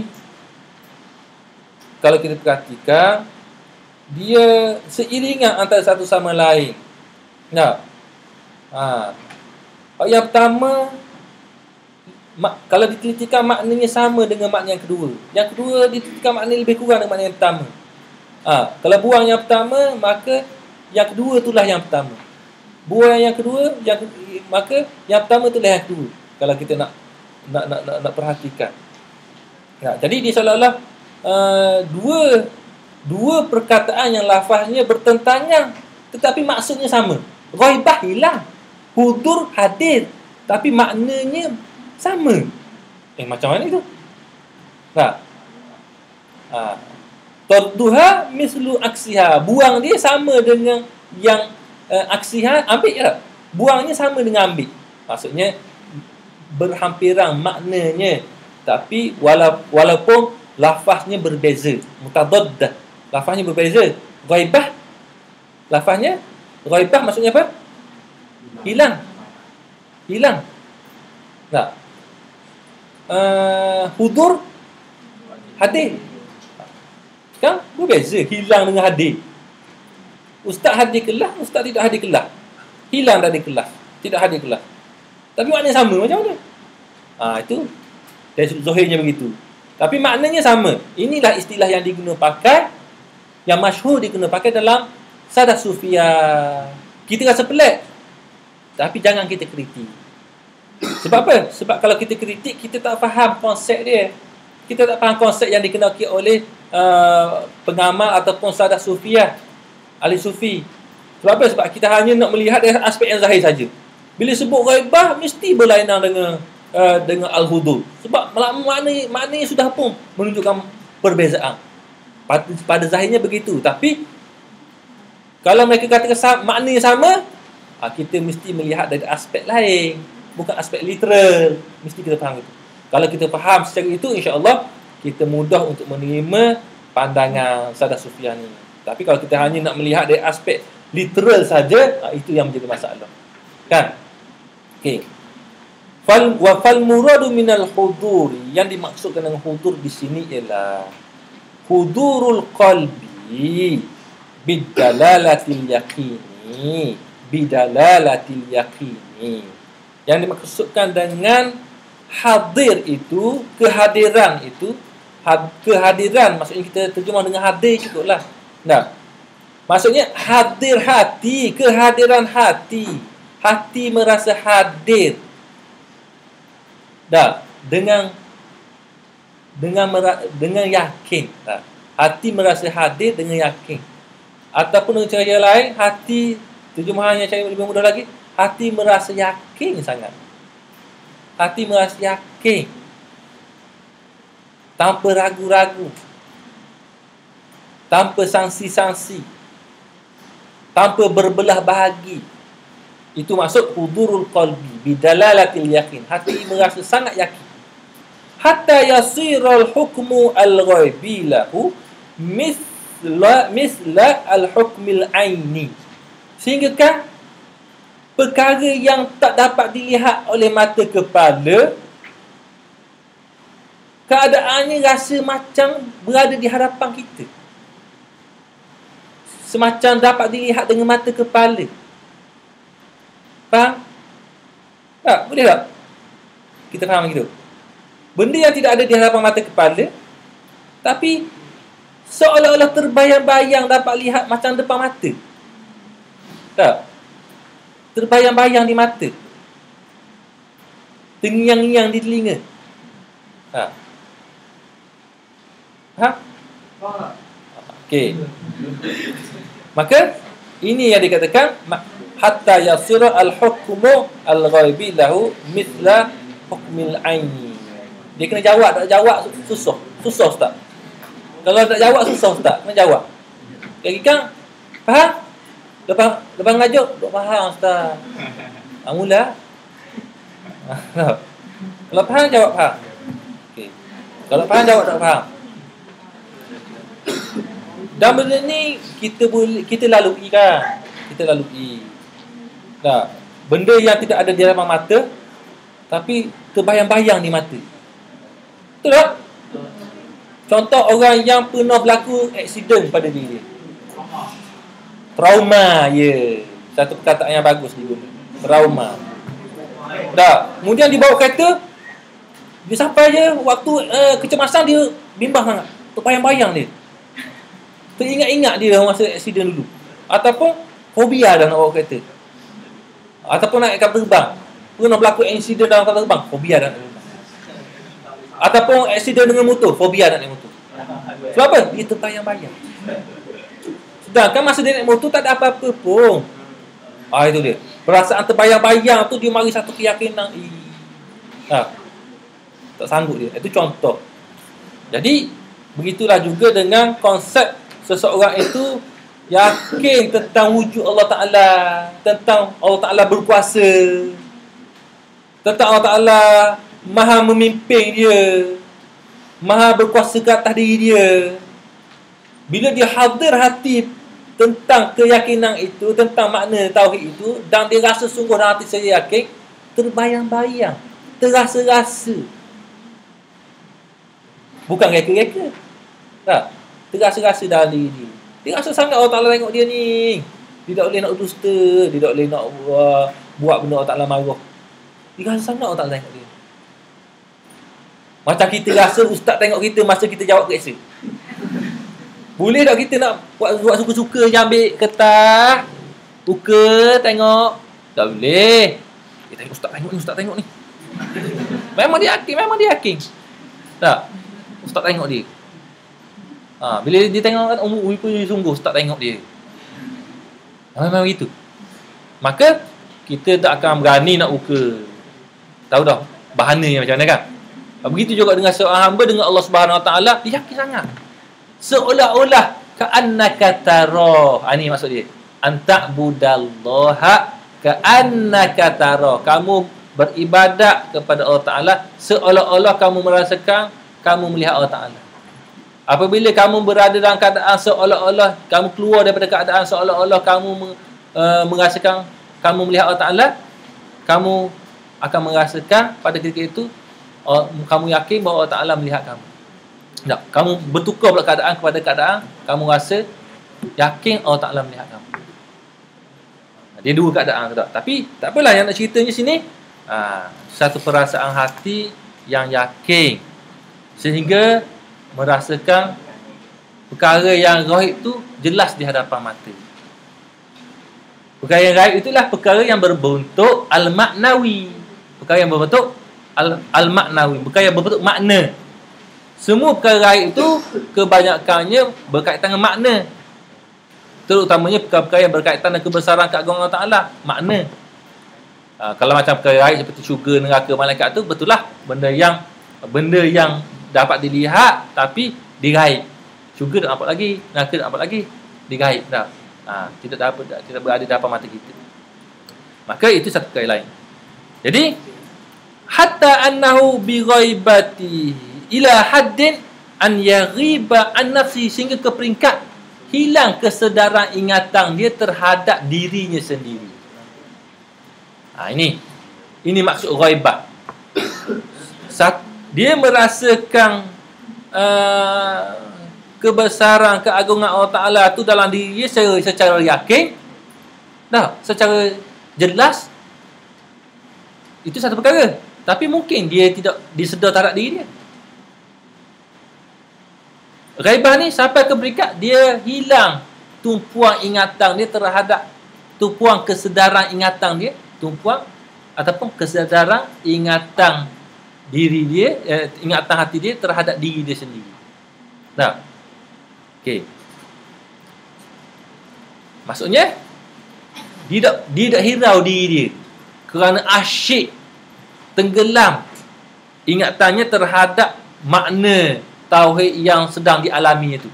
kalau kita perhatikan dia seiringan antara satu sama lain. Nah, ha. Yang pertama, mak, kalau ditelitikan maknanya sama dengan makna yang kedua. Yang kedua ditelitikan maknanya lebih kurang dengan makna yang pertama. Ha, kalau buang yang pertama, maka yang kedua itulah yang pertama. Buang yang kedua, yang maka yang pertama itulah yang kedua. Kalau kita nak nak nak nak, nak perhatikan. Nah, jadi dia seolah-olah uh, dua dua perkataan yang lafaznya bertentangan tetapi maksudnya sama. Ghaibah hilang, hudur hadir, tapi maknanya sama. Eh macam mana itu? Nah. Ha. Tarduha mislu aksiha, buang dia sama dengan yang uh, aksiha, ambil je lah. Buangnya sama dengan ambil. Maksudnya berhampiran maknanya, tapi wala, walaupun lafaznya berbeza, mutadaddah, lafaznya berbeza. Ghaibah, lafaznya ghaibah maksudnya apa? Hilang. Hilang. Nah. Uh, hudur hadir. Kan berbeza hilang dengan hadir. Ustaz hadir kelas, ustaz tidak hadir kelas. Hilang dari kelas, tidak hadir kelas. Tapi maknanya sama macam mana? Ah ha, itu dari zahirnya begitu. Tapi maknanya sama. Inilah istilah yang diguna pakai, yang masyhur diguna pakai dalam sadah sufiyah. Kita rasa pelik, tapi jangan kita kritik. Sebab apa? Sebab kalau kita kritik, kita tak faham konsep dia. Kita tak faham konsep yang dikenali oleh uh, pengamal ataupun sadah sufiyah, ahli sufi. Sebab apa? Sebab kita hanya nak melihat dari aspek yang zahir saja. Bila sebut ghaibah, mesti berlainan dengan uh, dengan al-hudur. Sebab makna maknanya sudah pun menunjukkan perbezaan. Pada, pada zahirnya begitu. Tapi kalau mereka katakan maknanya sama, kita mesti melihat dari aspek lain. bukan aspek literal. Mesti kita faham itu. Kalau kita faham secara itu, insya-Allah kita mudah untuk menerima pandangan Sadah Sufyan ini. Tapi kalau kita hanya nak melihat dari aspek literal saja, itu yang menjadi masalah. Kan? Okey. Fal wa fal muradu minal hudur, yang dimaksudkan dengan hudur di sini ialah hudurul qalbi bidalalatil yaqini, bidalalatil yaqini. Yang dimaksudkan dengan hadir itu, kehadiran itu, had, kehadiran maksudnya kita terjemah dengan hadir cukuplah. Nah, maksudnya hadir hati, kehadiran hati. Hati merasa hadir. Dah, dengan dengan mera, dengan yakin. Dah. Hati merasa hadir dengan yakin. Ataupun dengan cara lain, hati, terjemahannya cara lebih mudah lagi, hati merasa yakin sangat. Hati merasa yakin. Tanpa ragu-ragu. Tanpa sangsi-sangsi. Tanpa berbelah bahagi. Itu maksud hudurul qalbi bidalalatil yakin. Hati merasa sangat yakin. Hatta yasiral hukmu al-ghaibi lahu misla misla al-hukmil aini. Sehingga kan perkara yang tak dapat dilihat oleh mata kepala, keadaannya rasa macam berada di hadapan kita. Semacam dapat dilihat dengan mata kepala. Faham? Tak? Boleh tak? Kita faham gitu. Benda yang tidak ada di hadapan mata kepala, tapi seolah-olah terbayang-bayang dapat lihat macam depan mata. Tak? Terbayang-bayang di mata. Terngiang-ngiang di telinga. Ha. Ha? Okey. Maka ini yang dikatakan hatta yasira al-hukmu al-ghaibi lahu mithla hukmil aini. Dia kena jawab, tak jawab susah. Susah Ustaz. Kalau tak jawab susah Ustaz, kena jawab. Kaki kan faham? Lepas lepas ngajuk, tak faham Ustaz. Ha, mula. Kalau faham jawab faham. Okey. Kalau faham jawab tak faham. Dan benda ni kita boleh kita lalui kan. Kita lalui. Nah, benda yang tidak ada di dalam mata tapi terbayang-bayang di mata. Betul tak? Contoh orang yang pernah berlaku aksiden pada diri dia. Trauma, ya. Yeah. Satu perkataan yang bagus dia. Trauma. Dah, kemudian dibawa kereta, dia sampai je waktu uh, kecemasan dia bimbang sangat. Terbayang-bayang dia. Teringat-ingat dia masa aksiden dulu. Ataupun fobia dah nak bawa kereta. Ataupun naik kapal terbang. Pernah berlaku insiden dalam kapal terbang, fobia dah nak terbang. Ataupun aksiden dengan motor, fobia nak naik motor. Sebab apa? Dia terbayang-bayang. Sedangkan masa dia naik motor tak ada apa-apa pun. Ah, itu dia. Perasaan terbayang-bayang tu dia mari satu keyakinan. Ha. Tak sanggup dia. Itu contoh. Jadi begitulah juga dengan konsep seseorang itu yakin tentang wujud Allah Ta'ala, tentang Allah Ta'ala berkuasa, tentang Allah Ta'ala maha memimpin dia, maha berkuasa ke atas diri dia. Bila dia hadir hati tentang keyakinan itu, tentang makna tauhid itu, dan dia rasa sungguh dalam hati saya yakin, terbayang-bayang, terasa-rasa. Bukan reka-reka. Tak? Terasa-rasa dalam diri dia. Dia rasa sangat Allah Ta'ala tengok dia ni. Dia tak boleh nak dusta. Dia tak boleh nak uh, buat benda Allah Ta'ala marah. Dia rasa sangat Allah Ta'ala tengok dia. Macam kita rasa ustaz tengok kita masa kita jawab periksa. Boleh tak kita nak buat, buat suka-suka je ambil kertas, buka, tengok? Tak boleh. Dia tengok ustaz tengok ni, ustaz tengok ni. Memang dia yakin, memang dia yakin. Tak? Ustaz tengok dia. Ha, bila dia tengok kan umur umur sungguh ustaz tengok dia. Memang begitu. Maka kita tak akan berani nak buka. Tahu dah bahana yang macam mana kan? Begitu juga dengan seorang hamba dengan Allah Subhanahu Wa Taala, dia yakin sangat. Seolah-olah ka'annaka tara. Ha, ni maksud dia. Anta'budallaha ka'annaka tara. Kamu beribadat kepada Allah Ta'ala seolah-olah kamu merasakan kamu melihat Allah Ta'ala. Apabila kamu berada dalam keadaan seolah-olah kamu keluar daripada keadaan seolah-olah kamu uh, merasakan kamu melihat Allah Ta'ala, kamu akan merasakan pada ketika itu uh, kamu yakin bahawa Allah Ta'ala melihat kamu. Tak, kamu bertukar pula keadaan kepada keadaan kamu rasa yakin Allah Ta'ala melihat kamu. Dia dua keadaan tak? Tapi tak apalah, yang nak ceritanya sini ha, satu perasaan hati yang yakin sehingga merasakan perkara yang gaib itu jelas di hadapan mata. Perkara yang gaib itulah perkara yang berbentuk al-maknawi. Perkara yang berbentuk al- al-maknawi, perkara yang berbentuk makna. Semua perkara gaib itu kebanyakannya berkaitan dengan makna. Terutamanya perkara-perkara yang berkaitan dengan kebesaran keagungan Allah Ta'ala, makna. Ha, kalau macam perkara gaib seperti syurga, neraka, malaikat tu betul lah benda yang benda yang dapat dilihat tapi digaib. Syurga tak nampak lagi, neraka tak nampak lagi, digaib dah. Ha, tidak dapat tidak berada di hadapan mata kita. Maka itu satu perkara lain. Jadi hatta annahu bi ghaibati ila haddin an yaghiba an nafsi, sehingga ke peringkat hilang kesedaran ingatan dia terhadap dirinya sendiri. Ha, ini ini maksud ghaibat. Dia merasakan uh, kebesaran keagungan Allah Ta'ala tu dalam diri dia secara, secara yakin, dah, secara jelas. Itu satu perkara. Tapi mungkin dia tidak disedar terhadap diri dia. Ghaibah ni sampai ke peringkat dia hilang tumpuan ingatan dia terhadap tumpuan kesedaran ingatan dia, tumpuan ataupun kesedaran ingatan diri dia, eh, ingatan hati dia terhadap diri dia sendiri. Nah, okey. Maksudnya dia tak dia tak hirau diri dia kerana asyik tenggelam ingatannya terhadap makna tauhid yang sedang dialami itu.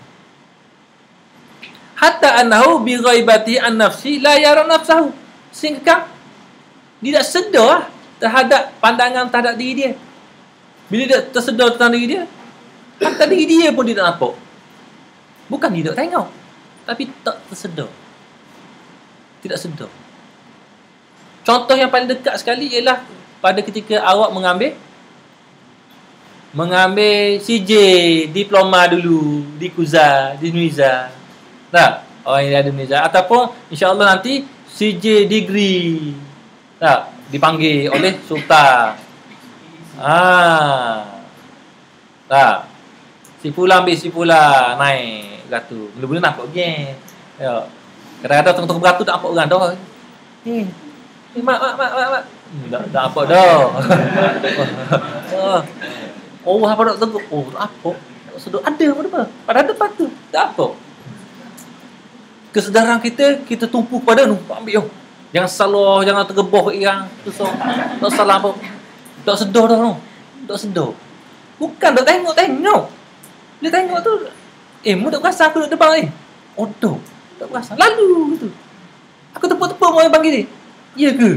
Hatta annahu bi ghaibati an nafsi la yara nafsahu, sehingga dia tak sedar terhadap pandangan terhadap diri dia. Bila dia tersedar tentang diri dia, hatta diri dia pun dia tak nampak. Bukan dia tak tengok, tapi tak tersedar, tidak sedar. Contoh yang paling dekat sekali ialah pada ketika awak mengambil mengambil C J diploma dulu di Kuza, di Nuiza. Tak? Orang yang ada Nuiza, ataupun insya-Allah nanti C J degree. Tak? Dipanggil oleh sultan. Ah. Tak. Si pula ambil si pula naik beratur. Mula-mula nampak geng. Ya. Kadang-kadang tengah-tengah beratur tak nampak orang dah. Eh. Eh mak mak mak mak. mak. Hmm, tak tak nampak dah. Oh, apa nak tengok? Oh, tak apa. Tak sedar. Ada apa depan? Pada depan tu. Tak apa. Kesedaran kita, kita tumpu pada tu. Ambil, yo. Jangan salah, jangan tergebah yang tu. So, tak salah apa. Tak sedar dah tu. Tak sedar. Bukan tak tengok, tengok. Dia tengok tu. Eh, mu tak perasan aku duduk depan ni? Oh, tu. Tak perasan. Lalu tu. Aku tepuk-tepuk orang panggil dia. Ya ke?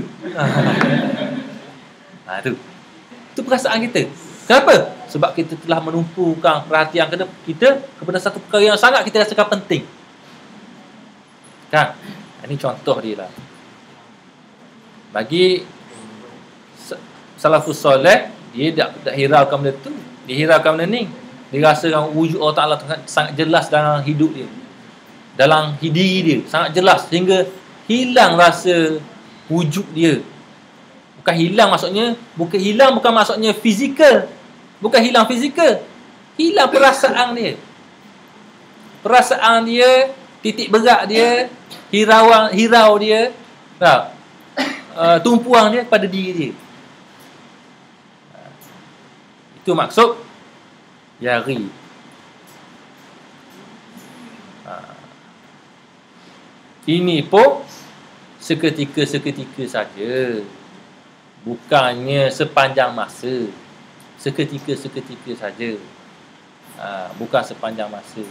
Ha, tu. Tu perasaan kita. Kenapa? Sebab kita telah menumpukan perhatian kita kepada satu perkara yang sangat kita rasakan penting. Kan? Ini contoh dia lah. Bagi salafus soleh, dia tak, tak hiraukan benda tu. Dia hiraukan benda ni. Dia rasakan wujud Allah Ta'ala sangat jelas dalam hidup dia, dalam diri dia. Sangat jelas sehingga hilang rasa wujud dia. Bukan hilang maksudnya, bukan hilang bukan maksudnya fizikal. Bukan hilang fizikal. Hilang perasaan dia. Perasaan dia, titik berat dia, hirauan hirau dia, tak? Uh, tumpuan dia pada diri dia. Itu maksud yari. Uh, ini pun seketika-seketika saja. Bukannya sepanjang masa. Seketika-seketika saja. Ha, bukan sepanjang masa.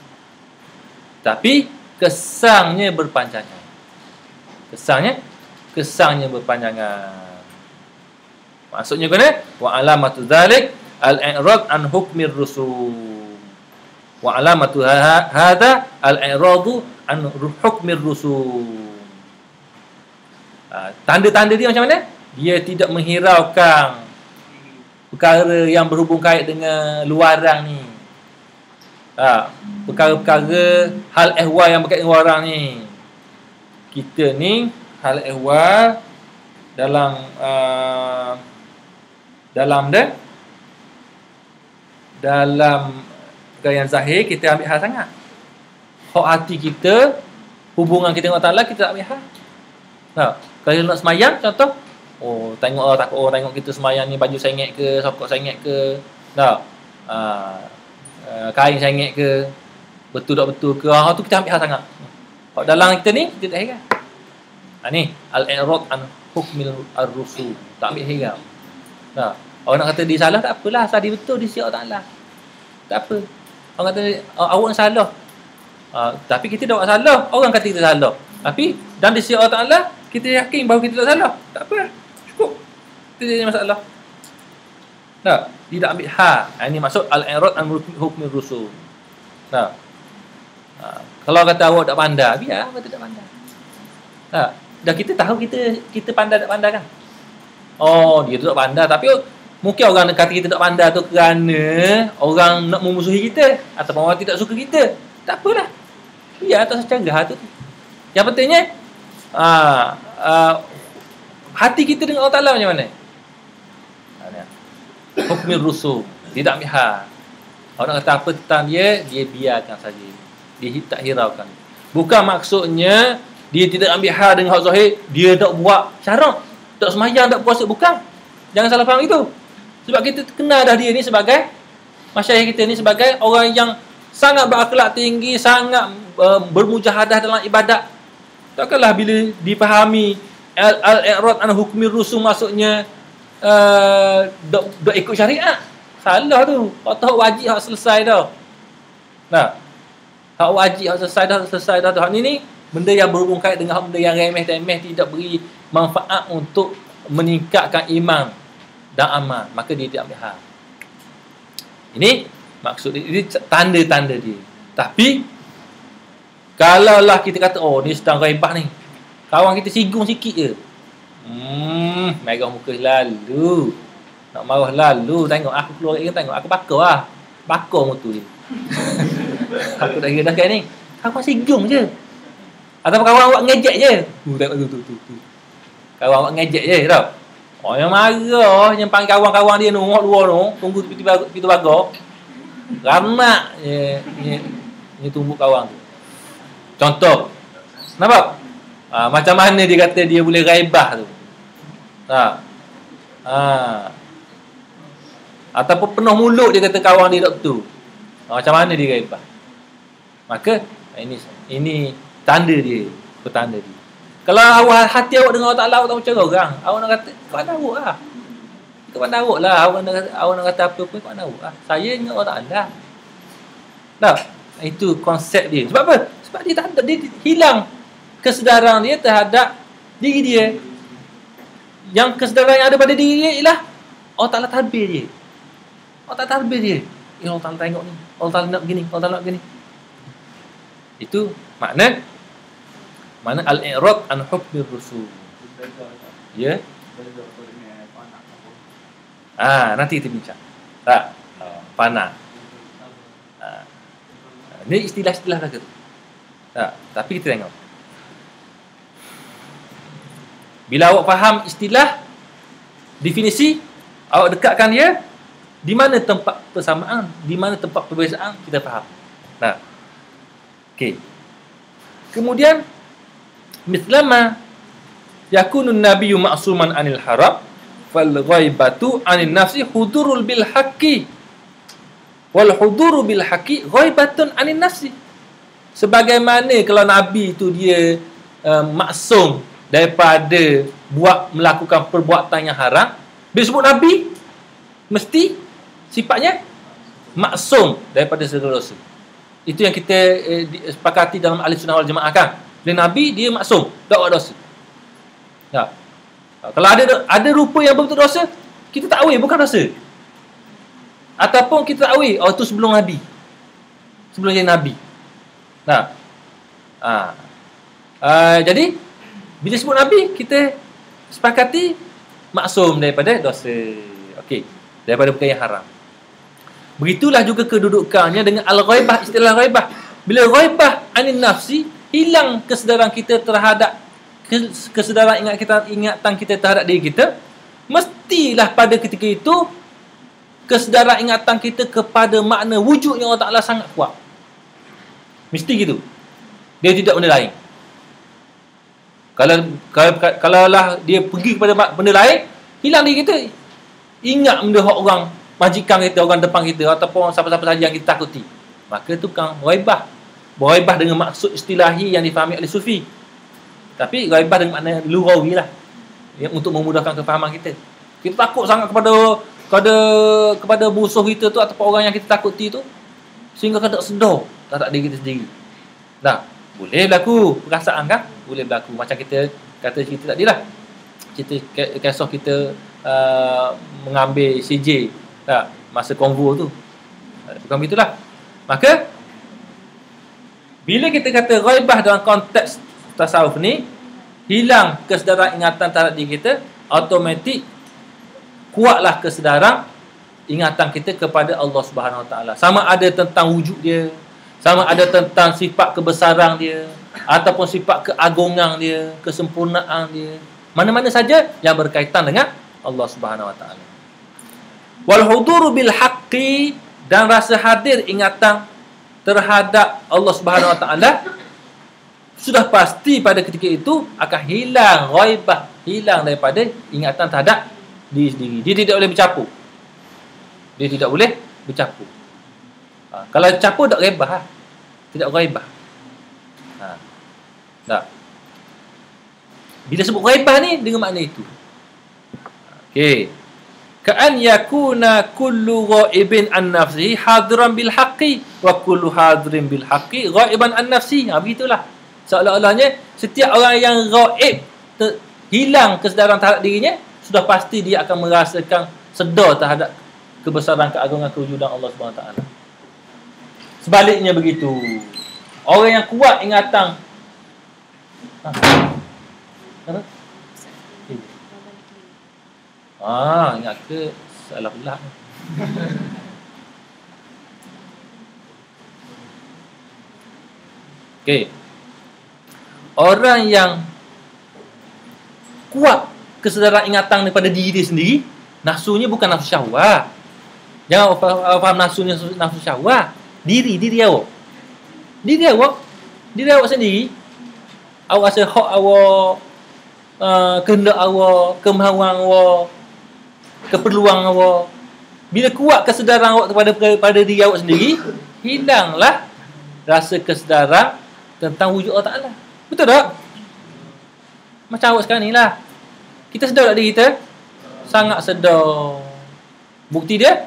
Tapi kesannya berpanjangan. Kesannya kesangnya berpanjangan. Maksudnya kena wa alamatu dzalik al-i'rad an hukmir rusum. Wa alamatu hadza al-i'radu an hukmir rusum. Ha, tanda-tanda dia macam mana? Dia tidak menghiraukan perkara yang berhubung kait dengan luaran ni. Ha, perkara-perkara hal ehwal yang berkait dengan luaran ni. Kita ni hal ehwal dalam uh, dalam dah dalam perkara yang zahir kita ambil hal sangat. Hak hati kita, hubungan kita dengan Allah Ta'ala, kita tak ambil hal. Ha, kalau nak semayang contoh, oh tengok orang takut orang tengok kita semayang ni baju sengit ke, sokok sengit ke, tak? Ha, uh, kain sengit ke, betul tak betul ke, ha, tu kita ambil hal sangat. Hak dalam kita ni kita tak heran. Ha, ni al-i'rad an hukmil ar-rusul, tak ambil heran. Nah, orang nak kata dia salah tak apalah, asal dia betul di sisi Allah Taala. Tak apa. Orang kata oh, awak salah. Uh, tapi kita tak buat salah, orang kata kita salah. Tapi dan di sisi Allah Taala kita yakin bahawa kita tak salah. Tak apa. Cukup. Itu dia masalah. Nah, tidak ambil ha. Ini maksud al-i'rad an hukmir rusul. Nah. Uh, kalau kata awak tak pandai, biar awak tak pandai. Nah, dah kita tahu kita kita pandai tak pandai kan? Oh, dia tu tak pandai. Tapi mungkin orang kata kita tak pandai tu kerana orang nak memusuhi kita ataupun orang tidak suka kita. Tak apalah. Biar atas cegah tu. Yang pentingnya aa, aa, hati kita dengan Allah Ta'ala macam mana? Hukmir rusul. Tidak ambil hal. Orang nak kata apa tentang dia, dia biarkan saja. Dia tak hiraukan. Bukan maksudnya dia tidak ambil hal dengan hak zahir, dia tak buat syarak, tak semayang, tak puasa. Bukan. Jangan salah faham itu. Sebab kita kenal dah dia ni sebagai masyayikh kita ni sebagai orang yang sangat berakhlak tinggi, sangat uh, bermujahadah dalam ibadat. Takkanlah bila dipahami al-i'rad an hukmir rusum maksudnya uh, dok dok ikut syariat. Salah tu. Kau wajib hak selesai dah. Nah. Hak wajib hak selesai dah, selesai dah. Hak ni ni benda yang berhubung kait dengan benda yang remeh-temeh, tidak beri manfaat untuk meningkatkan iman dan amal, maka dia tidak ambil hal. Ini maksud dia, ini tanda-tanda dia. Tapi kalaulah kita kata oh ni sedang ghaibah ni, kawan kita singgung sikit je, hmm merah muka lalu, nak marah lalu, tengok aku keluar lagi, tengok aku bakar lah, bakar mutu dia. Aku dah kira dah kan ni, kawan singgung je. Ataupun kawan awak ngejek je. Tu tengok tu tu tu tu. Kawan awak ngejek je tau. Oh yang marah, yang panggil kawan-kawan dia nongok luar tu, tunggu pintu pintu pagar. Ramak je ni ni tumbuk kawan tu. Contoh. Nampak? Ha, macam mana dia kata dia boleh ghaibah tu. Ha. Ha. Ataupun penuh mulut dia kata kawan dia doktor. Ha, macam mana dia ghaibah? Maka ini ini tanda dia, petanda dia. Kalau awak hati awak dengan Allah Ta'ala, awak tak macam orang. Awak nak kata, kau pandai awak lah. Kau pandai awak lah. Awak nak, awak nak kata apa pun, kau pandai awak lah. Saya dengan Allah Ta'ala. Tak? Itu konsep dia. Sebab apa? Sebab dia tak ada, dia hilang kesedaran dia terhadap diri dia. Yang kesedaran yang ada pada diri dia ialah Allah Ta'ala tadbir dia. Allah Ta'ala tadbir dia. Ya Allah Ta'ala tengok ni. Allah Ta'ala nak begini. Allah Ta'ala nak begini. Itu makna mana al-i'rad an hukmir rusul. Ya. Ah, nanti kita bincang. Tak. Oh, panah. Ah. Ini istilah-istilah dah tu. Tak, tapi kita tengok. Bila awak faham istilah, definisi, awak dekatkan dia, di mana tempat persamaan, di mana tempat perbezaan, kita faham. Nah. Okey. Kemudian mislama yakunun nabiyyu ma'suman anil haram fal ghaibatu anin nafsi hudurul bil haqqi wal huduru bil haqqi ghaibatun anin nafsi. Sebagaimana kalau nabi itu dia uh, maksum daripada buat melakukan perbuatan yang haram, bila sebut nabi mesti sifatnya maksum daripada segala dosa. Itu yang kita eh, sepakati dalam ahli sunnah wal jamaah kan. Bila nabi dia maksum, tak buat dosa. Tak. Kalau ada ada rupa yang betul dosa, kita takwil bukan dosa. Ataupun kita takwil, oh itu sebelum Nabi. Sebelum jadi Nabi. Nah. Ha. Uh, jadi bila sebut Nabi, kita sepakati maksum daripada dosa. Okey, daripada perkara yang haram. Begitulah juga kedudukannya dengan al-ghaibah, istilah ghaibah. Bila ghaibah anin nafsi, hilang kesedaran kita terhadap kesedaran ingat kita, ingatan kita terhadap diri kita, mestilah pada ketika itu kesedaran ingatan kita kepada makna wujud yang Allah Ta'ala sangat kuat. Mesti gitu. Dia tidak benda lain. Kalau kalau kalaulah dia pergi kepada benda lain, hilang diri kita. Ingat benda hak orang majikan kita, orang depan kita, ataupun siapa-siapa saja yang kita takuti. Maka itu kan ghaibah. Ghaibah dengan maksud istilahi yang difahami oleh sufi. Tapi ghaibah dengan makna lughawi lah, yang untuk memudahkan kefahaman kita. Kita takut sangat kepada kepada kepada musuh kita tu ataupun orang yang kita takuti tu, sehingga kita tak sedar terhadap diri kita sendiri. Nah, boleh berlaku perasaan kan? Boleh berlaku. Macam kita kata cerita tadi lah. Cerita kisah kita uh, mengambil C J tak, masa konvo tu. Bukan begitulah. Maka bila kita kata ghaibah dalam konteks tasawuf ni, hilang kesedaran ingatan terhadap diri kita, automatik kuatlah kesedaran ingatan kita kepada Allah Subhanahu Wa Taala. Sama ada tentang wujud dia, sama ada tentang sifat kebesaran dia, ataupun sifat keagungan dia, kesempurnaan dia, mana-mana saja yang berkaitan dengan Allah Subhanahu Wa Taala. Wal huduru bil haqqi, dan rasa hadir ingatan terhadap Allah Subhanahu Wa Taala sudah pasti pada ketika itu akan hilang ghaibah, hilang daripada ingatan terhadap diri sendiri. Dia tidak boleh bercampur. Dia tidak boleh bercampur. Ha, kalau campur tak ghaibah, ha? Tidak ghaibah. Ha. Tak. Bila sebut ghaibah ni dengan makna itu. Okey. Ka'an yakuna kullu ghaibin an nafsi hadiran bil haqqi wa kullu hadirin bil haqqi ghaiban an nafsi. Ha, begitulah. Seolah-olahnya setiap orang yang ghaib, hilang kesedaran terhadap dirinya, sudah pasti dia akan merasakan sedar terhadap kebesaran, keagungan, kewujudan Allah Subhanahu Wa Taala. Sebaliknya begitu. Orang yang kuat ingatan. Ha. Apa? Ah, ingat ke salah pula. Okey. Orang yang kuat kesedaran ingatan daripada diri dia sendiri, nafsunya bukan nafsu syahwat. Jangan faham nafsunya nafsu syahwat. Diri, diri awak. Diri awak, diri awak sendiri. Awak rasa hak awak, uh, kehendak awak, kemahuan awak, keperluan awak. Bila kuat kesedaran awak kepada pada diri awak sendiri, hilanglah rasa kesedaran tentang wujud Allah Ta'ala. Betul tak? Macam awak sekarang ni lah. Kita sedar tak diri kita? Sangat sedar. Bukti dia?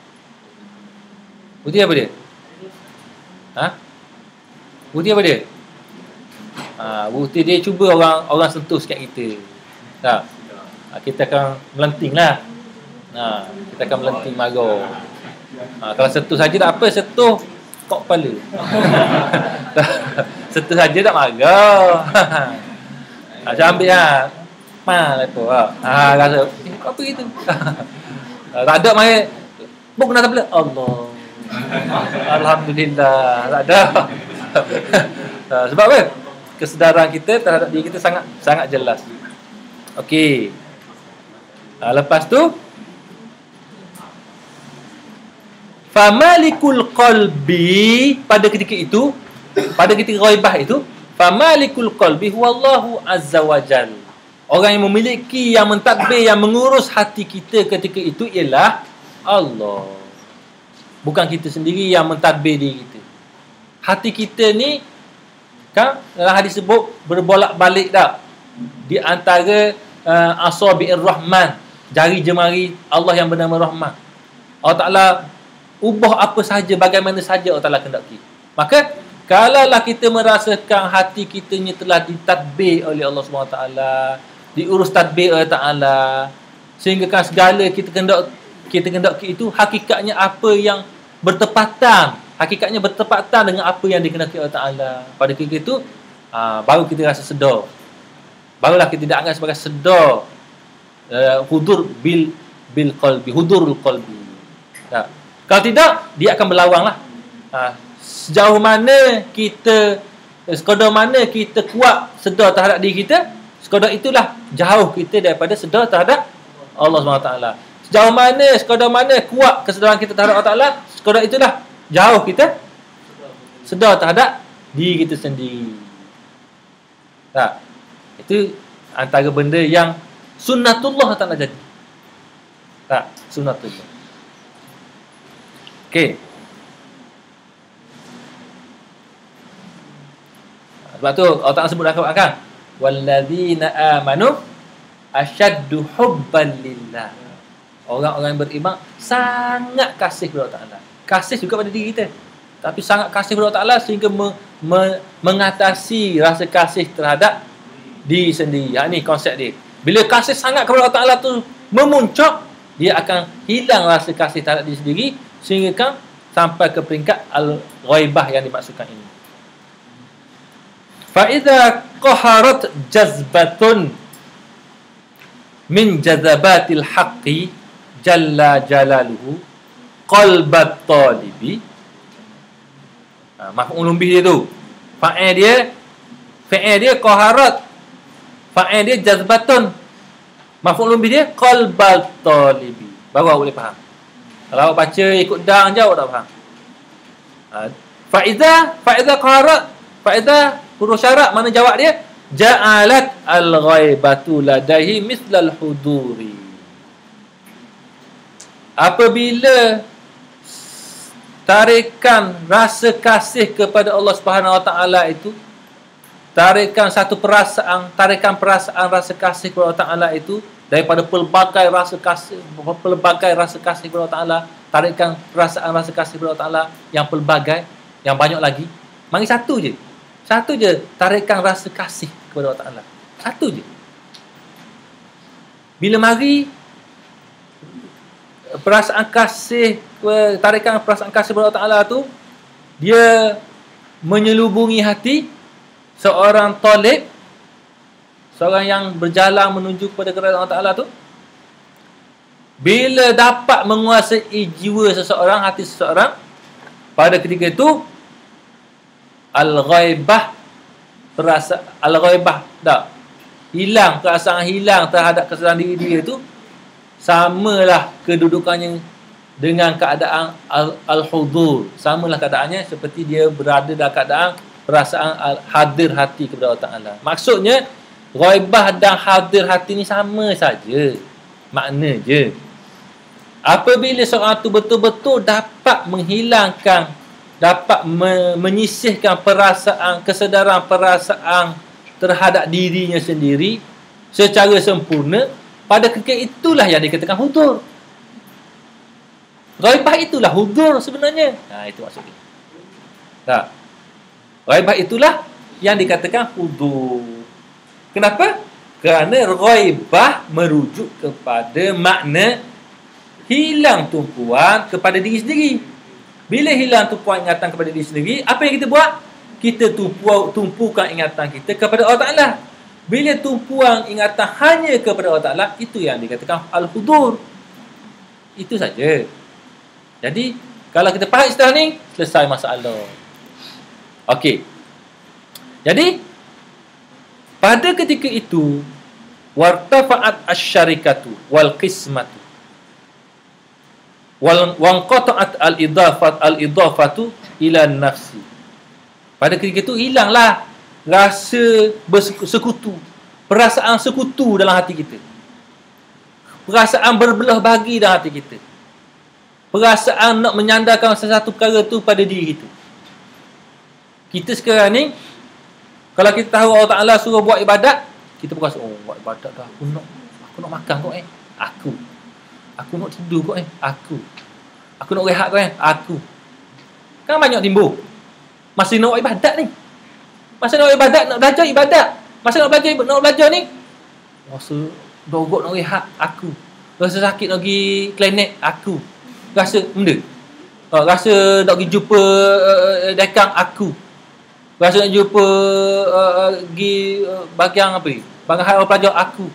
Bukti apa dia? Ha? Bukti apa dia? Ha, bukti dia cuba orang orang sentuh sikit kita. Tak? Ha, kita akan melenting lah. Ha, kita akan melenting marah. Ha, kalau sentuh saja tak apa, sentuh kok kepala. Sentuh saja tak marah. Ha, macam ambil lah. Ma lah tu. Ha, rasa eh, apa gitu. Ha, tak ada mai. Buk kena tablet. Allah. Alhamdulillah. Tak ada. Ha, sebab apa? Kesedaran kita terhadap diri kita sangat sangat jelas. Okey. Ha, lepas tu famalikul qalbi, pada ketika itu, pada ketika ghaibah itu, famalikul qalbi huwallahu azza wajal. Orang yang memiliki, yang mentadbir, yang mengurus hati kita ketika itu ialah Allah. Bukan kita sendiri yang mentadbir diri kita. Hati kita ni kan dalam hadis sebut berbolak-balik dah di antara uh, asabi'ir rahman, jari jemari Allah yang bernama Rahman. Allah Ta'ala ubah apa sahaja, bagaimana sahaja Allah Ta'ala kehendaki. Maka kalaulah kita merasakan hati kita ni telah ditadbir oleh Allah Subhanahu Wa Taala, diurus tadbir Allah Ta'ala, sehingga kan segala kita kendak kita kendaki itu hakikatnya apa yang bertepatan, hakikatnya bertepatan dengan apa yang dikehendaki Allah Ta'ala. Pada ketika itu aa, baru kita rasa sedar, barulah kita tidak anggap sebagai sedar, uh, hudur bil bil qalbi, hudurul qalbi. Nah, kalau tidak, dia akan berlawang lah. Ha, sejauh mana kita, sekadar mana kita kuat sedar terhadap diri kita, sekadar itulah jauh kita daripada sedar terhadap Allah subhanahu wa taala. Sejauh mana, sekadar mana kuat kesedaran kita terhadap Allah Ta'ala, sekadar itulah jauh kita sedar terhadap diri kita sendiri. Tak? Itu antara benda yang sunnatullah tak nak jadi. Tak? Sunnatullah. Okey. Sebab tu Allah Ta'ala sebut dalam Al-Quran kan, walladzina amanu asyaddu hubban lillah. Orang-orang yang beriman sangat kasih kepada Allah Ta'ala. Kasih juga pada diri kita, tapi sangat kasih kepada Allah Ta'ala sehingga me, me, mengatasi rasa kasih terhadap diri sendiri. Ha, ni konsep dia. Bila kasih sangat kepada Allah Ta'ala tu memuncak, dia akan hilang rasa kasih terhadap diri sendiri, sehingga kan sampai ke peringkat al-ghaibah yang dimaksudkan ini. Fa idza qaharat jazbatun min jazabatil haqqi jalla jalaluhu qalbat talibi. Ha, maf'ul bih dia tu. Fa'il dia fa'il dia qaharat. Fa'il dia jazbatun. Maf'ul bih dia qalbat talibi. Baru awak boleh faham. Kalau awak baca ikut dang je awak tak faham. Ha, fa idza fa idza qaharat fa idza huruf syarat mana jawab dia? Ja'alat al-ghaibatu ladaihi mislal huduri. Apabila tarikan rasa kasih kepada Allah Subhanahu Wa Taala itu, tarikan satu perasaan, tarikan perasaan rasa kasih kepada Allah Taala itu daripada pelbagai rasa kasih, pelbagai rasa kasih kepada Allah Taala, tarikan perasaan rasa kasih kepada Allah Taala yang pelbagai, yang banyak lagi. Mari satu je. Satu je tarikan rasa kasih kepada Allah Ta'ala. Satu je. Bila mari perasaan kasih, tarikan perasaan kasih kepada Allah Ta'ala tu, dia menyelubungi hati seorang talib, seorang yang berjalan menuju kepada kerajaan Allah Ta'ala tu. Bila dapat menguasai jiwa seseorang, hati seseorang, pada ketika itu al-ghaibah, perasa al-ghaibah dah hilang, perasaan hilang terhadap kesedaran diri dia itu samalah kedudukannya dengan keadaan al-hudur. Samalah keadaannya seperti dia berada dalam keadaan perasaan hadir hati kepada Allah Ta'ala. Maksudnya ghaibah dan hadir hati ni sama saja, makna je. Apabila seorang tu betul-betul dapat menghilangkan, dapat me- menyisihkan perasaan, kesedaran perasaan terhadap dirinya sendiri secara sempurna, pada ketika itulah yang dikatakan hudur. Ghaibah itulah hudur sebenarnya. Nah, itu maksudnya. Tak. Ghaibah itulah yang dikatakan hudur. Kenapa? Kerana ghaibah merujuk kepada makna hilang tumpuan kepada diri sendiri. Bila hilang tumpuan ingatan kepada diri sendiri, apa yang kita buat? Kita tumpu, tumpukan ingatan kita kepada Allah Ta'ala. Bila tumpuan ingatan hanya kepada Allah Ta'ala, itu yang dikatakan al-hudur. Itu saja. Jadi, kalau kita faham istilah ni, selesai masalah. Okey. Jadi, pada ketika itu, wartafa'at asy-syarikatu wal qismatu wal wanqata'at al-idafat al-idafatu ila nafsi. Pada ketika itu hilanglah rasa bersekutu, perasaan sekutu dalam hati kita, perasaan berbelah bagi dalam hati kita, perasaan nak menyandarkan sesuatu perkara tu pada diri kita. Kita sekarang ni, kalau kita tahu Allah Ta'ala suruh buat ibadat, kita berasa, oh buat ibadat dah, aku nak aku nak makan kau eh aku Aku nak tidur kau eh aku Aku nak rehat kau eh aku Kan banyak timbul masa nak buat ibadat ni. Masa nak buat ibadat, nak belajar ibadat, masa nak belajar nak belajar ni, Rasa dogok nak rehat aku. Rasa sakit nak pergi klinik aku. Rasa benda. Uh, rasa nak pergi jumpa uh, dekang aku. Rasa nak jumpa uh, pergi uh, bagian apa ni? Bagian hal pelajar aku.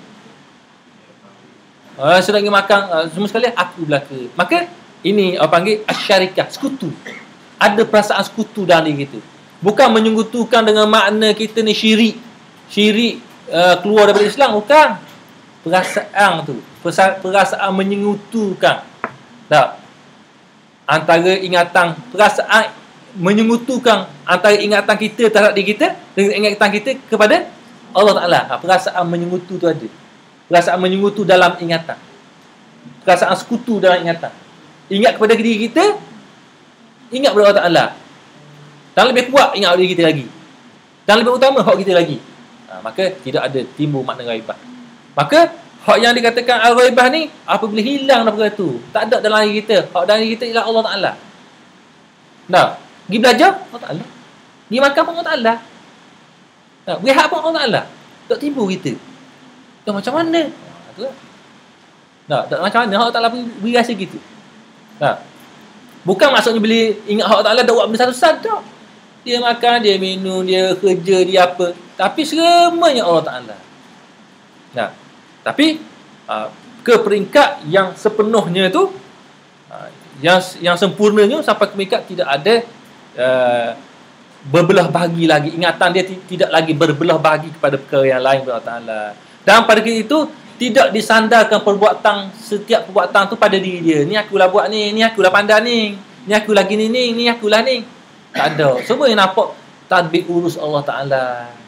Uh, rasa nak pergi makan uh, semua sekali aku belaka. Maka ini orang panggil asyarikah, sekutu. Ada perasaan sekutu dalam diri kita. Bukan menyekutukan dengan makna kita ni syirik. Syirik uh, keluar daripada Islam, bukan. Perasaan tu, perasaan menyengutukan. Tak. Antara ingatan, perasaan menyengutukan antara ingatan kita terhadap diri kita dengan ingatan kita kepada Allah Ta'ala. Ha, perasaan menyengutu tu ada. Perasaan menyengutu dalam ingatan. Perasaan sekutu dalam ingatan. Ingat kepada diri kita, ingat kepada Allah Ta'ala. Dan lebih kuat ingat diri kita lagi. Dan lebih utama hak kita lagi. Ha, maka tidak ada timbul makna ghaibah. Maka hak yang dikatakan al-ghaibah ni apabila hilang dah perkara tu, tak ada dalam diri kita. Hak dalam diri kita ialah Allah Ta'ala. Nah, pergi belajar Allah Ta'ala. Pergi makan pun Allah Ta'ala. Nah, berehat pun Allah Ta'ala. Tak timbul kita. Tak macam mana? Ha, tu lah. Nah, tak macam mana hak Ta'ala beri rasa gitu. Nah. Bukan maksudnya bila ingat hak Ta'ala dah buat benda satu-satu tak. Dia makan, dia minum, dia kerja, dia apa. Tapi semuanya Allah Ta'ala. Nah, tapi uh, ke peringkat yang sepenuhnya tu, uh, yang yang sempurnanya sampai ke peringkat tidak ada uh, berbelah bahagi lagi. Ingatan dia t- tidak lagi berbelah bahagi kepada perkara yang lain kepada Allah Ta'ala. Dan pada ketika itu tidak disandarkan perbuatan, setiap perbuatan tu pada diri dia. Ni akulah buat ni, ni akulah pandai ni, ni akulah gini ni, ni akulah ni. Tak ada. Semua yang nampak tadbir urus Allah Ta'ala.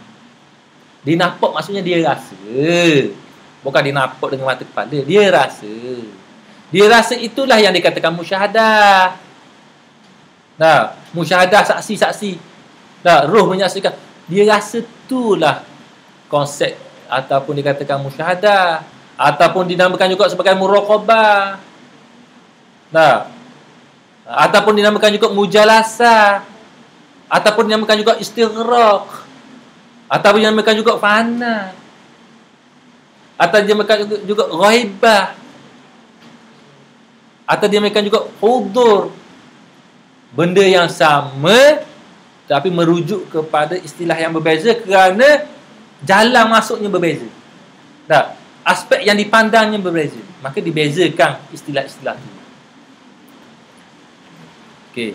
Dia nampak maksudnya dia rasa. Bukan dia nampak dengan mata kepala. Dia rasa. Dia rasa itulah yang dikatakan musyahadah. Nah, musyahadah saksi-saksi. Nah, roh menyaksikan. Dia rasa itulah konsep ataupun dikatakan musyahadah, ataupun dinamakan juga sebagai muraqabah. Nah, ataupun dinamakan juga mujalasah, ataupun dinamakan juga istighraq, ataupun dinamakan juga fana, atau dinamakan juga, juga ghaibah, atau dinamakan juga hudur. Benda yang sama tapi merujuk kepada istilah yang berbeza kerana jalan masuknya berbeza. Tak, aspek yang dipandangnya berbeza. Maka dibezakan istilah-istilah itu. Okey.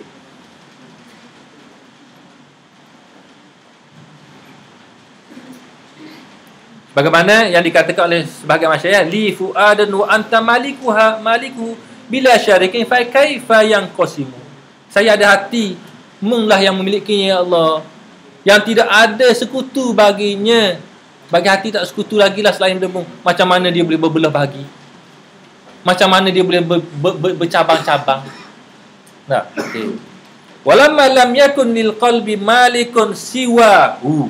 Bagaimana yang dikatakan oleh sebahagian masyayikh, li fuadan wa anta malikuha maliku bila syarikin fa kaifa yanqasimu. Saya ada hati, munglah yang memilikinya ya Allah. Yang tidak ada sekutu baginya. Bagi hati tak sekutu lagi lah selain demu. Macam mana dia boleh berbelah bahagi? Macam mana dia boleh ber, ber, ber, bercabang-cabang? Nah, okey. Walamma lam yakun lil qalbi malikun siwahu.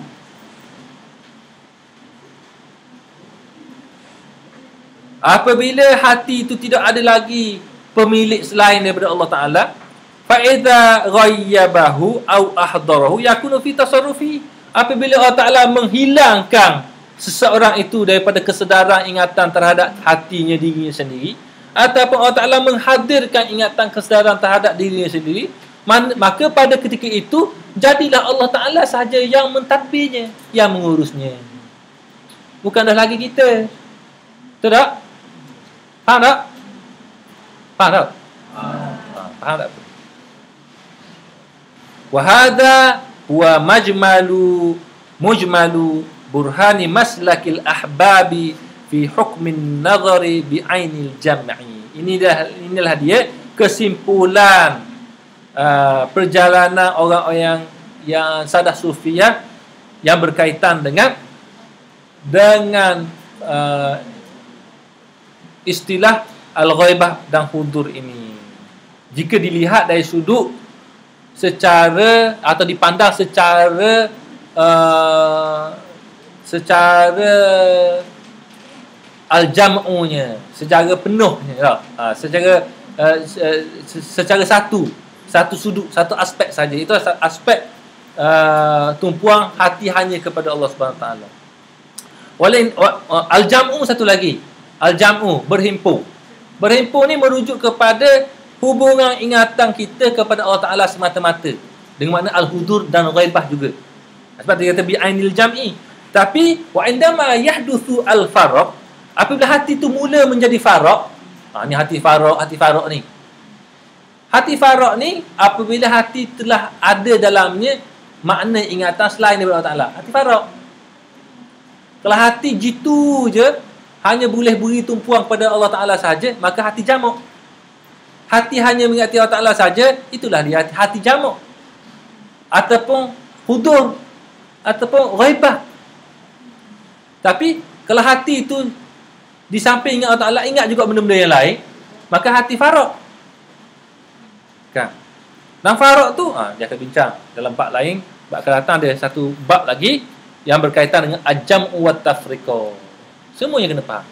Apabila hati itu tidak ada lagi pemilik selain daripada Allah Ta'ala, fa'idha ghayyabahu au ahdarahu yakunu fi tasarrufi. Apabila Allah Ta'ala menghilangkan seseorang itu daripada kesedaran ingatan terhadap hatinya dirinya sendiri, ataupun Allah Ta'ala menghadirkan ingatan kesedaran terhadap dirinya sendiri, maka pada ketika itu jadilah Allah Ta'ala sahaja yang mentadbirnya, yang mengurusnya. Bukan dah lagi kita. Betul tak? Faham tak? Faham tak? Faham tak? Wahada huwa majmalu mujmalu burhani maslakil ahbabi fi hukmin nazari bi'ainil jam'i. Inilah inilah dia kesimpulan uh, perjalanan orang-orang yang yang sadah sufiyah yang berkaitan dengan dengan uh, istilah al-ghaibah dan hudur ini. Jika dilihat dari sudut secara atau dipandang secara uh, secara al-jam'unya, secara penuhnya tak? Ha, secara uh, secara satu satu sudut, satu aspek saja. Itu aspek uh, tumpuan hati hanya kepada Allah Subhanahu Wa Taala. Walain al-jam'u satu lagi. Al-jam'u, berhimpun. Berhimpun ni merujuk kepada hubungan ingatan kita kepada Allah Taala semata-mata. Dengan makna al-hudur dan ghaibah juga. Sebab dia kata bi'ainil jam'i. Tapi wa indama yahduthu al-faraq, apabila hati tu mula menjadi faraq, ha, ni hati faraq, hati faraq ni. Hati faraq ni apabila hati telah ada dalamnya makna ingatan selain daripada Allah Taala. Hati faraq. Kalau hati jitu je, hanya boleh beri tumpuan kepada Allah Taala saja, maka hati jamuk. Hati hanya mengingati Allah Taala saja, itulah dia hati, hati jamuk. Ataupun hudur, ataupun ghaibah. Tapi kalau hati itu di samping ingat Allah Taala, ingat juga benda-benda yang lain, maka hati faraq. Kan? Dan faraq tu, ha, dia akan bincang dalam bab lain. Bab akan datang ada satu bab lagi yang berkaitan dengan al-jam'u wa tafriqa. Semuanya kena faham.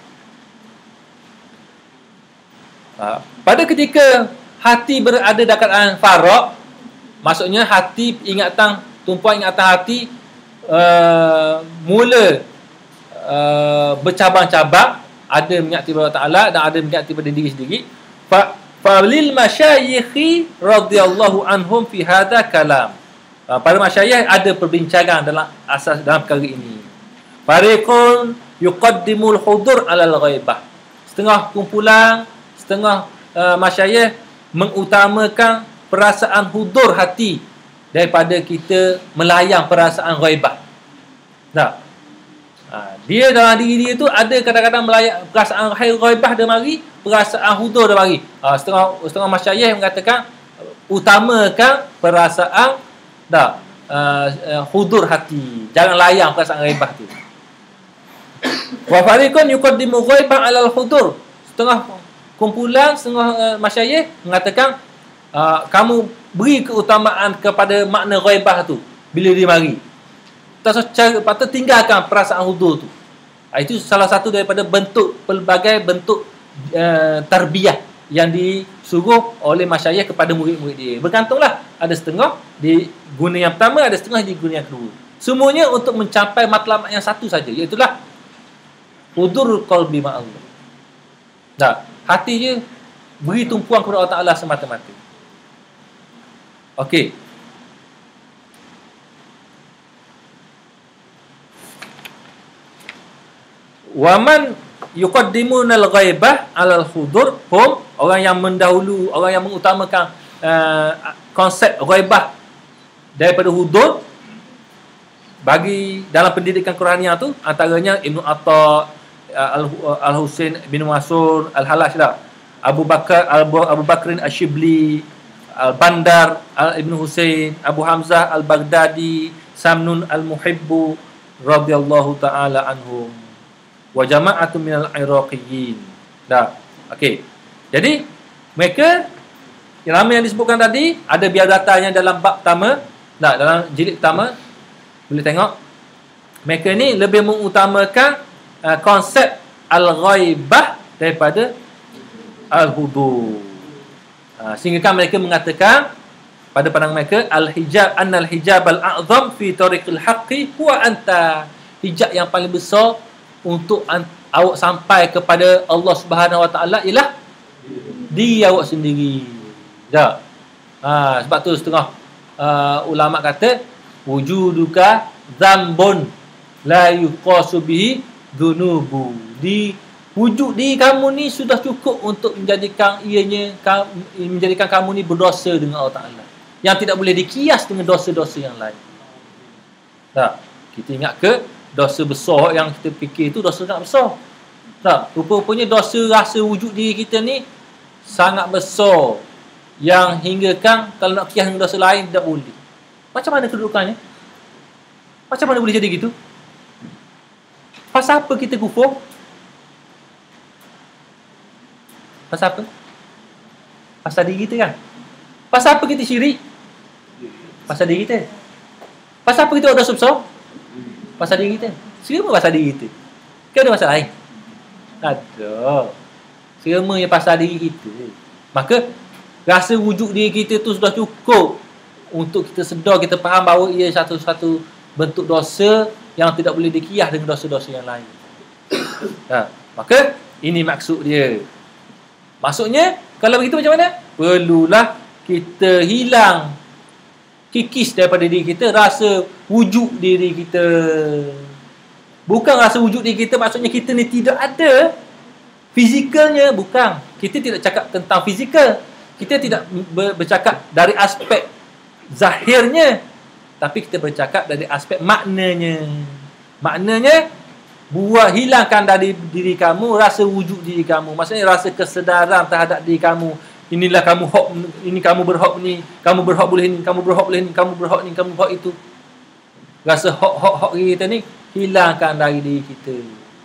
Ha, pada ketika hati berada dekat keadaan faraq, maksudnya hati ingatan, tumpuan ingatan hati uh, mula uh, bercabang-cabang, ada mengingati Allah Taala dan ada mengingati pada diri sendiri. Fa falil masyayikhi radhiyallahu anhum fi hadha kalam. Uh, para masyayikh ada perbincangan dalam asas dalam perkara ini. Fariqun yuqaddimul hudur alal ghaibah. Setengah kumpulan, setengah uh, masyayikh mengutamakan perasaan hudur hati daripada kita melayang perasaan ghaibah. Nah, ha, dia dalam diri dia tu ada kadang-kadang melayang perasaan ghaibah dia mari, perasaan hudur dia mari. Ha, setengah setengah masyayikh mengatakan utamakan perasaan dah uh, uh, hudur hati, jangan layang perasaan ghaibah tu. Wa fariqun yuqaddimu ghaibah 'alal hudur. Setengah kumpulan, setengah uh, masyayikh mengatakan uh, kamu beri keutamaan kepada makna ghaibah tu bila dia mari. Tak cara patut tinggalkan perasaan hudur tu. Ha, itu salah satu daripada bentuk pelbagai bentuk uh, tarbiyah yang disuruh oleh masyayikh kepada murid-murid dia. Bergantunglah, ada setengah di guna yang pertama, ada setengah di guna yang kedua. Semuanya untuk mencapai matlamat yang satu saja, iaitu hudur qalbi ma'allah. Nah, hati je beri tumpuan kepada Allah Taala semata-mata. Okey. Waman yuqaddimuna al-ghaibah 'ala al-hudur hum, orang yang mendahulu, orang yang mengutamakan uh, konsep ghaibah daripada hudur bagi dalam pendidikan Qur'aniyah tu, antaranya Ibnu Atta, uh, Al-Husain bin Mas'ud, Al-Halash lah, Abu Bakar Abu, Abu Bakrin Ash-Shibli, Al-Bandar Ibn Husain, Abu Hamzah Al-Baghdadi, Samnun Al-Muhibbu radhiyallahu ta'ala anhum wa jama'atun minal Iraqiyyin. Dah. Okey. Jadi mereka yang nama yang disebutkan tadi ada biodatanya dalam bab pertama. Dah, dalam jilid pertama boleh tengok. Mereka ni lebih mengutamakan uh, konsep al-ghaibah daripada al-hudur. Uh, sehingga kan mereka mengatakan pada pandangan mereka al-hijab annal hijab al-a'zam fi tariqil haqqi huwa anta. Hijab yang paling besar untuk awak sampai kepada Allah Subhanahu Wa Taala ialah diri awak sendiri. Tak? Ha, sebab tu setengah uh, ulama kata wujuduka dzambun la yuqasu bihi dzunubu. Di wujud diri kamu ni sudah cukup untuk menjadikan ianya menjadikan kamu ni berdosa dengan Allah Taala, yang tidak boleh dikias dengan dosa-dosa yang lain. Tak? Kita ingat ke dosa besar yang kita fikir itu dosa sangat besar. Tak? Rupa-rupanya dosa rasa wujud diri kita ni sangat besar, yang hingga kan kalau nak kias dengan dosa lain tidak boleh. Macam mana kedudukannya? Macam mana boleh jadi gitu? Pasal apa kita kufur? Pasal apa? Pasal diri kita kan? Pasal apa kita syirik? Pasal diri kita. Pasal apa kita buat dosa besar? Pasal diri kita. Semua pasal diri kita. Kan ada masalah lain? Ada. Semuanya pasal diri kita. Maka rasa wujud diri kita tu sudah cukup untuk kita sedar, kita faham bahawa ia satu-satu bentuk dosa yang tidak boleh dikiyah dengan dosa-dosa yang lain. Ha, maka ini maksud dia. Maksudnya kalau begitu macam mana? Perlulah kita hilang kikis daripada diri kita rasa wujud diri kita. Bukan rasa wujud diri kita maksudnya kita ni tidak ada fizikalnya, bukan. Kita tidak cakap tentang fizikal. Kita tidak bercakap dari aspek zahirnya, tapi kita bercakap dari aspek maknanya. Maknanya, buat hilangkan dari diri kamu rasa wujud diri kamu. Maksudnya rasa kesedaran terhadap diri kamu. Inilah kamu hak, ini kamu berhak ni, kamu berhak boleh ni, kamu berhak boleh ni, kamu berhak ni, kamu berhak itu. Rasa hak-hak kita ni hilangkan dari diri kita.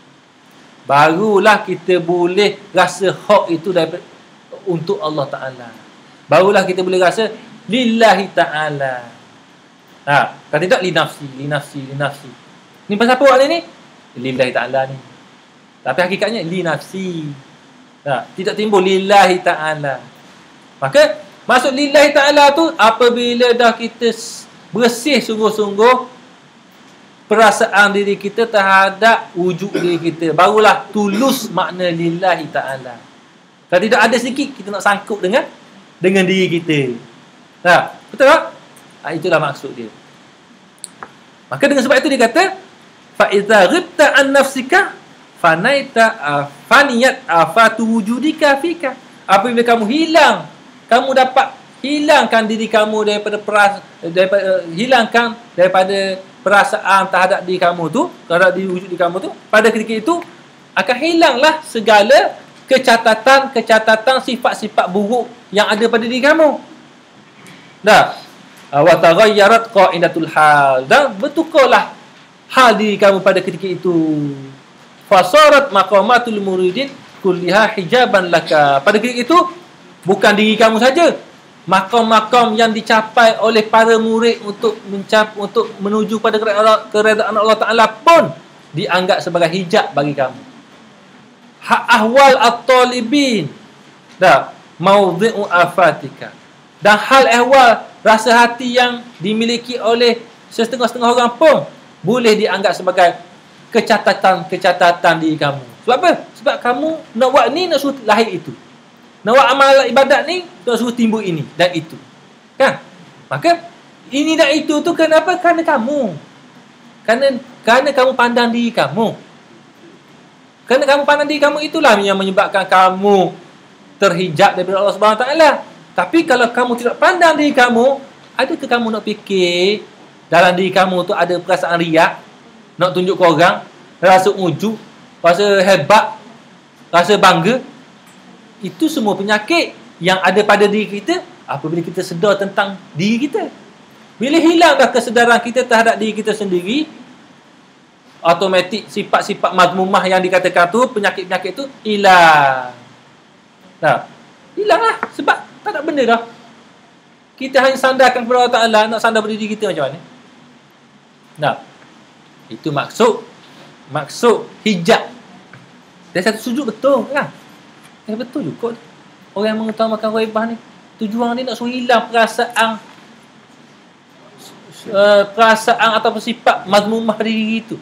Barulah kita boleh rasa hak itu daripada untuk Allah Ta'ala. Barulah kita boleh rasa lillahi ta'ala. Ha, kalau tidak li nafsi, li nafsi, li nafsi. Ni pasal apa awak ni? Lillahi ta'ala ni. Tapi hakikatnya li nafsi. Ha, tidak timbul lillahi ta'ala. Maka maksud lillahi ta'ala tu apabila dah kita bersih sungguh-sungguh perasaan diri kita terhadap wujud diri kita, barulah tulus makna lillahi ta'ala. Kalau tidak ada sedikit kita nak sangkut dengan dengan diri kita. Ha, betul tak? Ha, itulah maksud dia. Maka dengan sebab itu dia kata fa iza ghibta an nafsika fanaita faniyat afatu wujudika fika. Apabila kamu hilang, kamu dapat hilangkan diri kamu daripada peras, daripada hilangkan daripada perasaan terhadap diri kamu tu, terhadap diri wujud diri kamu tu, pada ketika itu akan hilanglah segala kecatatan-kecatatan sifat-sifat buruk yang ada pada diri kamu. Dah. Wa taghayyarat qa'idatul hal. Dan bertukarlah hal diri kamu pada ketika itu. Fasarat maqamatul muridin kulliha hijaban laka. Pada ketika itu bukan diri kamu saja, makam-makam yang dicapai oleh para murid untuk mencap untuk menuju pada keredaan Allah Ta'ala pun dianggap sebagai hijab bagi kamu. Ha ahwal at-talibin dah maudhi'u afatika. Dan hal ehwal rasa hati yang dimiliki oleh setengah-setengah orang pun boleh dianggap sebagai kecatatan-kecatatan diri kamu. Sebab apa? Sebab kamu nak buat ni, nak suruh lahir itu. Nak buat amal ibadat ni, nak suruh timbul ini dan itu. Kan? Maka ini dan itu tu kenapa? Kerana kamu. Kerana, kerana kamu pandang diri kamu. Kerana kamu pandang diri kamu, itulah yang menyebabkan kamu terhijab daripada Allah Subhanahu Wa Taala. Tapi kalau kamu tidak pandang diri kamu, adakah kamu nak fikir dalam diri kamu tu ada perasaan riak, nak tunjuk ke orang, rasa ujub, rasa hebat, rasa bangga? Itu semua penyakit yang ada pada diri kita apabila kita sedar tentang diri kita. Bila hilanglah kesedaran kita terhadap diri kita sendiri, automatik sifat-sifat mazmumah yang dikatakan tu, penyakit-penyakit tu hilang. Nah, hilanglah sebab tak ada benda dah. Kita hanya sandarkan kepada Allah Ta'ala, nak sandar pada diri kita macam mana? Nah, itu maksud maksud hijab. Dia satu sujud betul kan? Eh, betul juga. Orang yang mengutamakan ghaibah ni, tujuan dia nak suruh hilang perasaan uh, perasaan atau sifat mazmumah diri itu.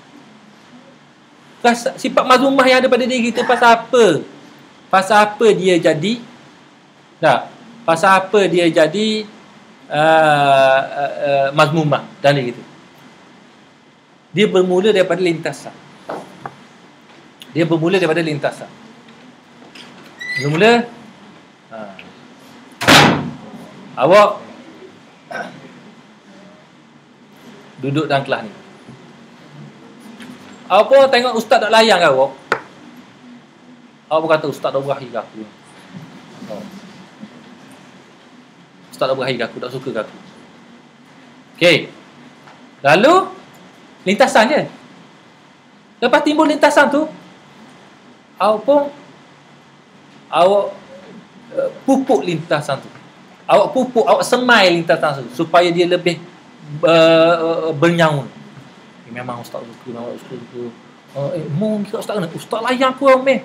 Sifat mazmumah yang ada pada diri kita pasal apa? Pasal apa dia jadi? Nah, pasal apa dia jadi uh, uh, uh, mazmumah dan diri kita? Dia bermula daripada lintasan. Dia bermula daripada lintasan. Bermula ha. Awak duduk dalam kelas ni. Awak pun tengok ustaz tak layan ke awak? Awak pun kata ustaz dah berakhir ke aku. Oh. Ustaz dah berakhir ke aku, tak suka ke aku. Okey. Lalu lintasan je. Lepas timbul lintasan tu, awak pun awak uh, pupuk lintasan tu. Awak pupuk, awak semai lintasan tu supaya dia lebih uh, bernyaun. Eh, memang ustaz suka, memang ustaz suka. Uh, eh, mau kira ustaz kena. Ustaz layan aku meh.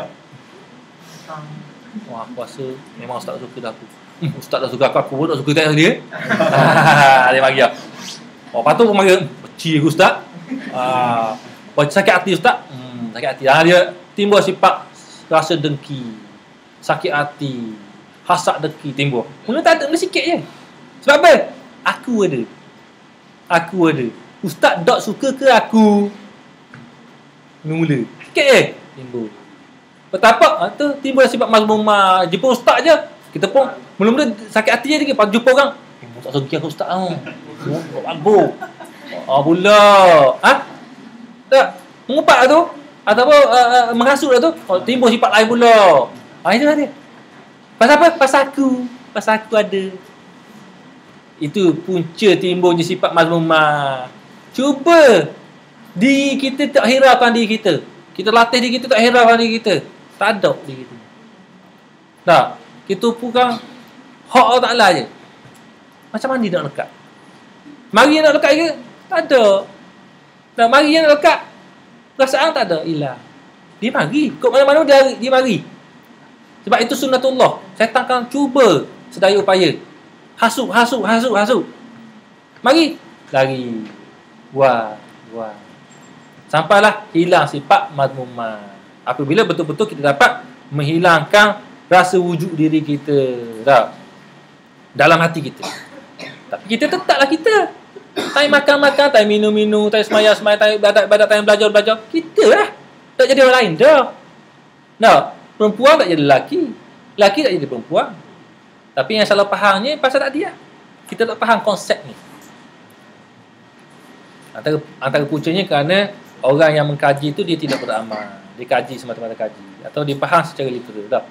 Wah, aku rasa memang ustaz suka dah aku. Hmm, ustaz dah suka aku, aku pun tak suka tak dia. Dia bagi ah. Oh, patut pun panggil, "Ci aku ustaz." Ah, uh, sakit hati ustaz. Hmm, sakit hati. Ah, dia timbul sifat rasa dengki, sakit hati, hasad dengki timbul. Mula tak ada, mula sikit je. Sebab apa? Aku ada. Aku ada. Ustaz tak suka ke aku? Mula. Sikit je timbul. Betapa? Ha, tu timbul sifat mazmumah. Jumpa ustaz je, kita pun mula-mula sakit hati je lagi. Pas jumpa orang, eh, tak suka aku ustaz tau. Abu. Ah pula. Ha? Tak mengupak tu ataupun uh, uh, menghasut tu, oh, timbul sifat lain pula. Ah itulah dia. Pasal apa? Pasal aku. Pasal aku ada. Itu punca timbulnya sifat mazmumah. Cuba diri kita tak hiraukan diri kita. Kita latih diri kita tak hiraukan diri kita. Tak ada diri kita. Tak. Kita bukan hak Allah Ta'ala je. Macam mana dia nak lekat? Mari nak lekat ke? Tak ada. Nak mari nak lekat? Perasaan tak ada. Hilang. Dia mari. Kok mana-mana dia, dia mari. Sebab itu sunnatullah. Syaitan akan cuba sedaya upaya. Hasut, hasut, hasut, hasut. Mari. Lari. Wah, wah. Sampailah hilang sifat mazmumah. Apabila betul-betul kita dapat menghilangkan rasa wujud diri kita. Tak? Dalam hati kita. Tapi kita tetaplah kita. Time makan-makan, time minum-minum, time semaya-semaya, time ibadat-ibadat, time belajar-belajar. Kita lah. Tak jadi orang lain dah. Tak? Perempuan tak jadi lelaki. Lelaki tak jadi perempuan. Tapi yang salah fahamnya pasal tak dia. Kita tak faham konsep ni. Antara, antara puncanya kerana orang yang mengkaji itu dia tidak beramal. Dia kaji semata-mata kaji. Atau dia faham secara literal. Tak?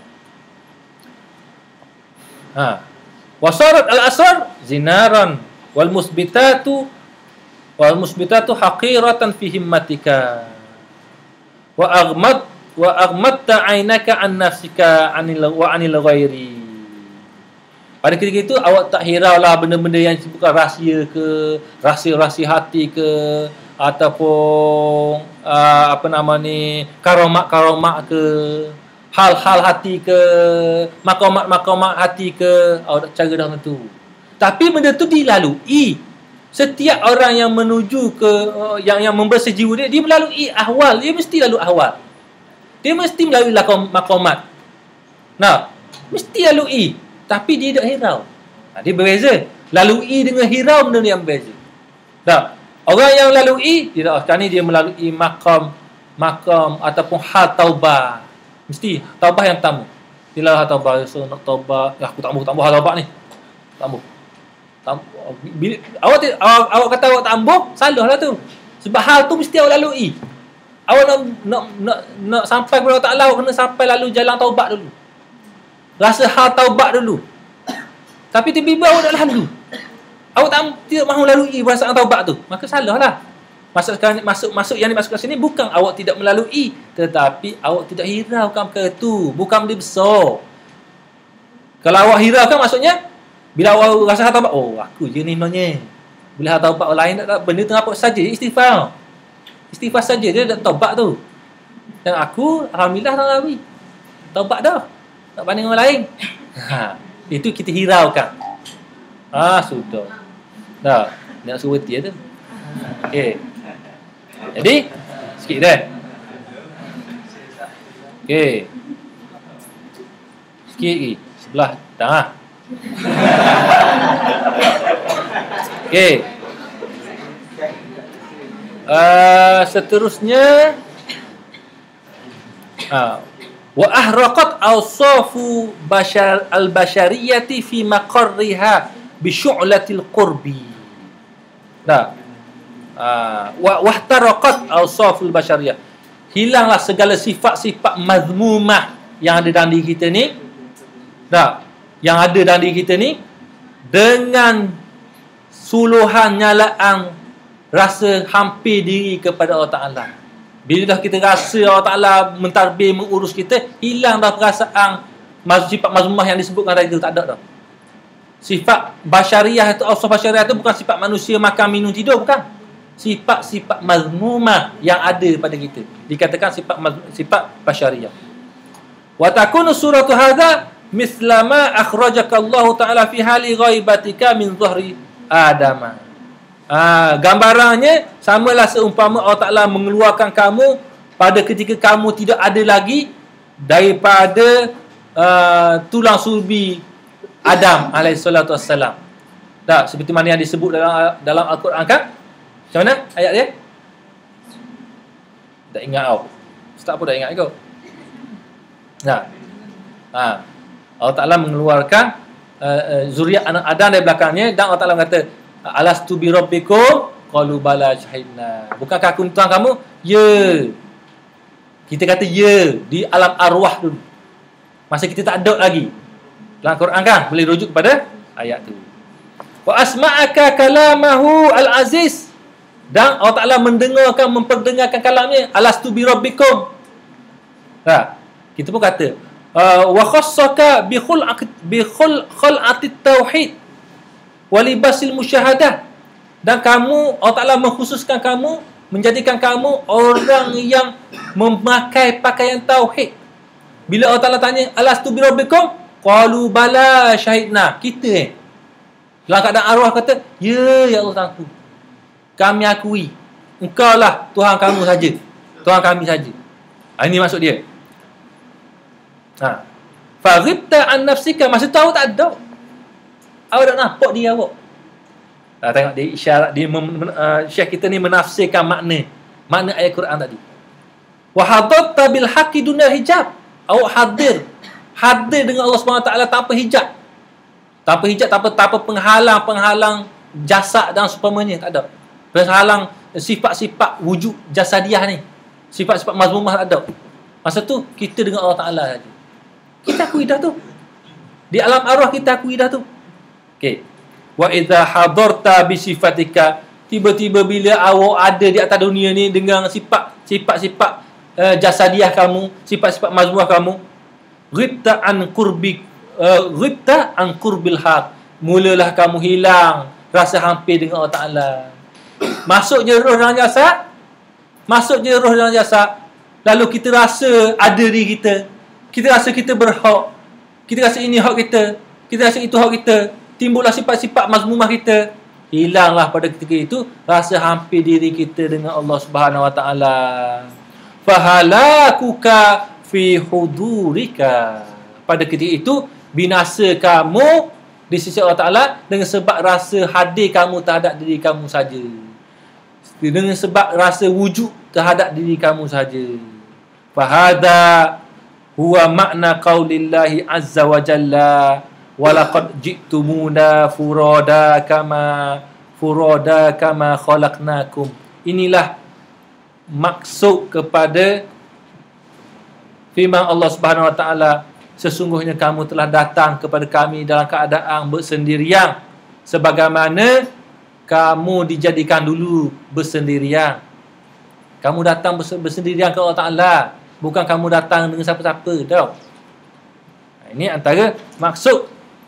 Ha. Wasarat al-asar zinaran wal musbitatu wal musbitatu haqiratan fi himmatika wa aghmad wa aghmadta 'ainaka an nafsika 'anil wa 'anil ghairi. Pada ketika itu awak tak hiraulah benda-benda yang bukan rahsia ke, rahsia-rahsia hati ke, ataupun uh, apa nama ni, karomat-karomat ke, hal-hal hati ke, makamat-makamat hati ke, awak tak cara dah tentu. Tapi benda tu dilalui. Setiap orang yang menuju ke uh, yang yang membersih jiwa dia, dia melalui ahwal, dia mesti lalu ahwal. Dia mesti melalui makamat. Nah, mesti lalui. Tapi dia tak hirau. Ha, dia berbeza. Lalui dengan hirau benda yang berbeza. Tak? Orang yang lalui, dia tak, sekarang ni dia melalui makam, makam ataupun hal taubah. Mesti taubah yang pertama. Dia lah hal taubah. So, nak taubah. Ya, aku tak mahu, tak mahu hal taubah ni. Tak mahu. Bila, awak, awak, awak kata awak tak mahu, salah lah tu. Sebab hal tu mesti awak lalui. Awak nak, nak, nak, nak sampai kepada Allah Ta'ala, awak kena sampai lalu jalan taubat dulu. Rasa hal taubat dulu. Tapi tiba-tiba awak dah lalu. Awak tak, tidak mahu lalui perasaan taubat tu. Maka salah lah. Masuk, masuk, masuk yang dimasukkan sini bukan awak tidak melalui. Tetapi awak tidak hiraukan perkara tu. Bukan benda besar. Kalau awak hiraukan maksudnya, bila awak rasa hal taubat, oh aku je ni sebenarnya. Bila hal taubat orang lain, tak, tak, benda tu apa saja. Istighfar. Istighfar saja. Dia dah taubat tu. Dan aku, alhamdulillah tak lalui. Taubat dah. Tak banding orang lain. Ha, itu kita hiraukan. Ah, sudah. Dah. Nak suruh berhenti tu. Okey. Jadi, sikit dah. Okey. Sikit lagi. Sebelah tengah. Okey. Uh, seterusnya ah, wa ahraqat awsafu bashar al-bashariyati fi maqarriha bi syu'latil qurbi. Nah. Ah, wa wahtaraqat awsaful bashariyah. Hilanglah segala sifat-sifat mazmumah yang ada dalam diri kita ni. Nah, yang ada dalam diri kita ni dengan suluhan nyalaan rasa hampir diri kepada Allah Ta'ala. Bila dah kita rasa Allah Ta'ala mentadbir, mengurus kita, hilang dah perasaan sifat mazmumah yang disebutkan tadi tu, tak ada dah. Sifat basyariah itu, awsaf basyariah itu bukan sifat manusia makan, minum, tidur, bukan. Sifat-sifat mazmumah yang ada pada kita. Dikatakan sifat sifat basyariah. Wa takunu suratu hadza mislama akhrajaka Allah Ta'ala fi hali ghaibatika min dhahri Adama. Ha, gambarannya samalah seumpama Allah Ta'ala mengeluarkan kamu pada ketika kamu tidak ada lagi daripada uh, tulang sulbi Adam alaihissalatu wassalam. Tak, seperti mana yang disebut dalam dalam Al-Quran kan? Macam mana ayat dia? Tak ingat kau. Ustaz pun tak ingat kau. Nah. Ha. Allah Ta'ala mengeluarkan uh, uh, zuriat anak Adam dari belakangnya, dan Allah Ta'ala kata, alastu bi rabbikum qalu bala syahidna. Bukankah aku Tuhan kamu? Ya. Kita kata ya di alam arwah dulu. Masa kita tak ada lagi. Dalam Quran kan boleh rujuk kepada ayat tu. Wa asma'aka kalamahu al-aziz. Dan Allah Ta'ala mendengarkan, memperdengarkan kalamnya, alastu bi rabbikum. Ha. Kita pun kata wa khassaka bi khul bi khul khal'atit tauhid wa libasil musyahadah. Dan kamu, Allah Ta'ala mengkhususkan kamu, menjadikan kamu orang yang memakai pakaian tauhid. Bila Allah Ta'ala tanya alastu bi rabbikum, qalu bala syahidna. Kita eh dalam keadaan arwah kata, ya ya Allah Ta'ala, kami akui engkau lah Tuhan kamu saja, Tuhan kami saja. Ha, ini maksud dia. Ha. Faghibta an nafsika, masa tu awak tak ada. Awak tak nampak diri awak. Ha, tengok dia isyarat dia uh, Syekh kita ni menafsirkan makna makna ayat Quran tadi. Wa hadarta bil haqqi dunal hijab. Awak hadir, hadir dengan Allah Subhanahu Wa Taala tanpa hijab. Tanpa hijab, tanpa tanpa penghalang-penghalang jasad dan seumpamanya, tak ada. Penghalang sifat-sifat wujud jasadiah ni. Sifat-sifat mazmumah tak ada. Masa tu kita dengan Allah Taala saja. Kita akui dah tu. Di alam arwah kita akui dah tu. Okey. Wa idza hadarta bi sifatika, tiba-tiba bila awak ada di atas dunia ni dengan sifat sifat-sifat uh, jasadiah kamu, sifat-sifat mazmumah kamu, ghibta an qurbi uh, ghibta an qurbil haq. Mulalah kamu hilang rasa hampir dengan Allah Taala. Masuk je roh dalam jasad, masuk je roh dalam jasad, lalu kita rasa ada diri kita. Kita rasa kita berhak. Kita rasa ini hak kita. Kita rasa itu hak kita. Timbullah sifat-sifat mazmumah kita. Hilanglah pada ketika itu rasa hampir diri kita dengan Allah Subhanahu Wa Taala. Fahalakuka fi hudurika. Pada ketika itu binasa kamu di sisi Allah Taala dengan sebab rasa hadir kamu terhadap diri kamu saja. Dengan sebab rasa wujud terhadap diri kamu saja. Fahada huwa makna qaulillahi azza wa jalla walaqad ji'tumuna furada kama furada kama khalaqnakum. Inilah maksud kepada firman Allah Subhanahu Wa Taala, sesungguhnya kamu telah datang kepada kami dalam keadaan bersendirian sebagaimana kamu dijadikan dulu bersendirian. Kamu datang bersendirian ke Allah Ta'ala, bukan kamu datang dengan siapa-siapa, tahu. Ini antara maksud.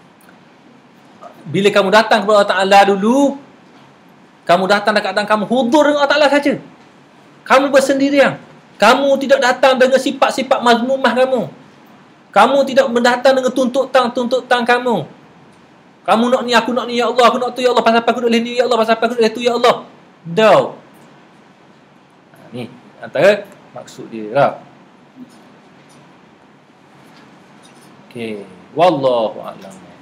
Bila kamu datang kepada Allah Ta'ala dulu, kamu datang dalam keadaan kamu hudur dengan Allah Ta'ala saja. Kamu bersendirian. Kamu tidak datang dengan sifat-sifat mazmumah kamu. Kamu tidak mendatang dengan tuntutan-tuntutan kamu. Kamu nak ni, aku nak ni, ya Allah, aku nak tu, ya Allah, pasal apa aku nak ni, ya Allah, pasal apa aku nak tu, ya Allah. Dah. Ni antara maksud dia lah. Okey, wallahu a'lam.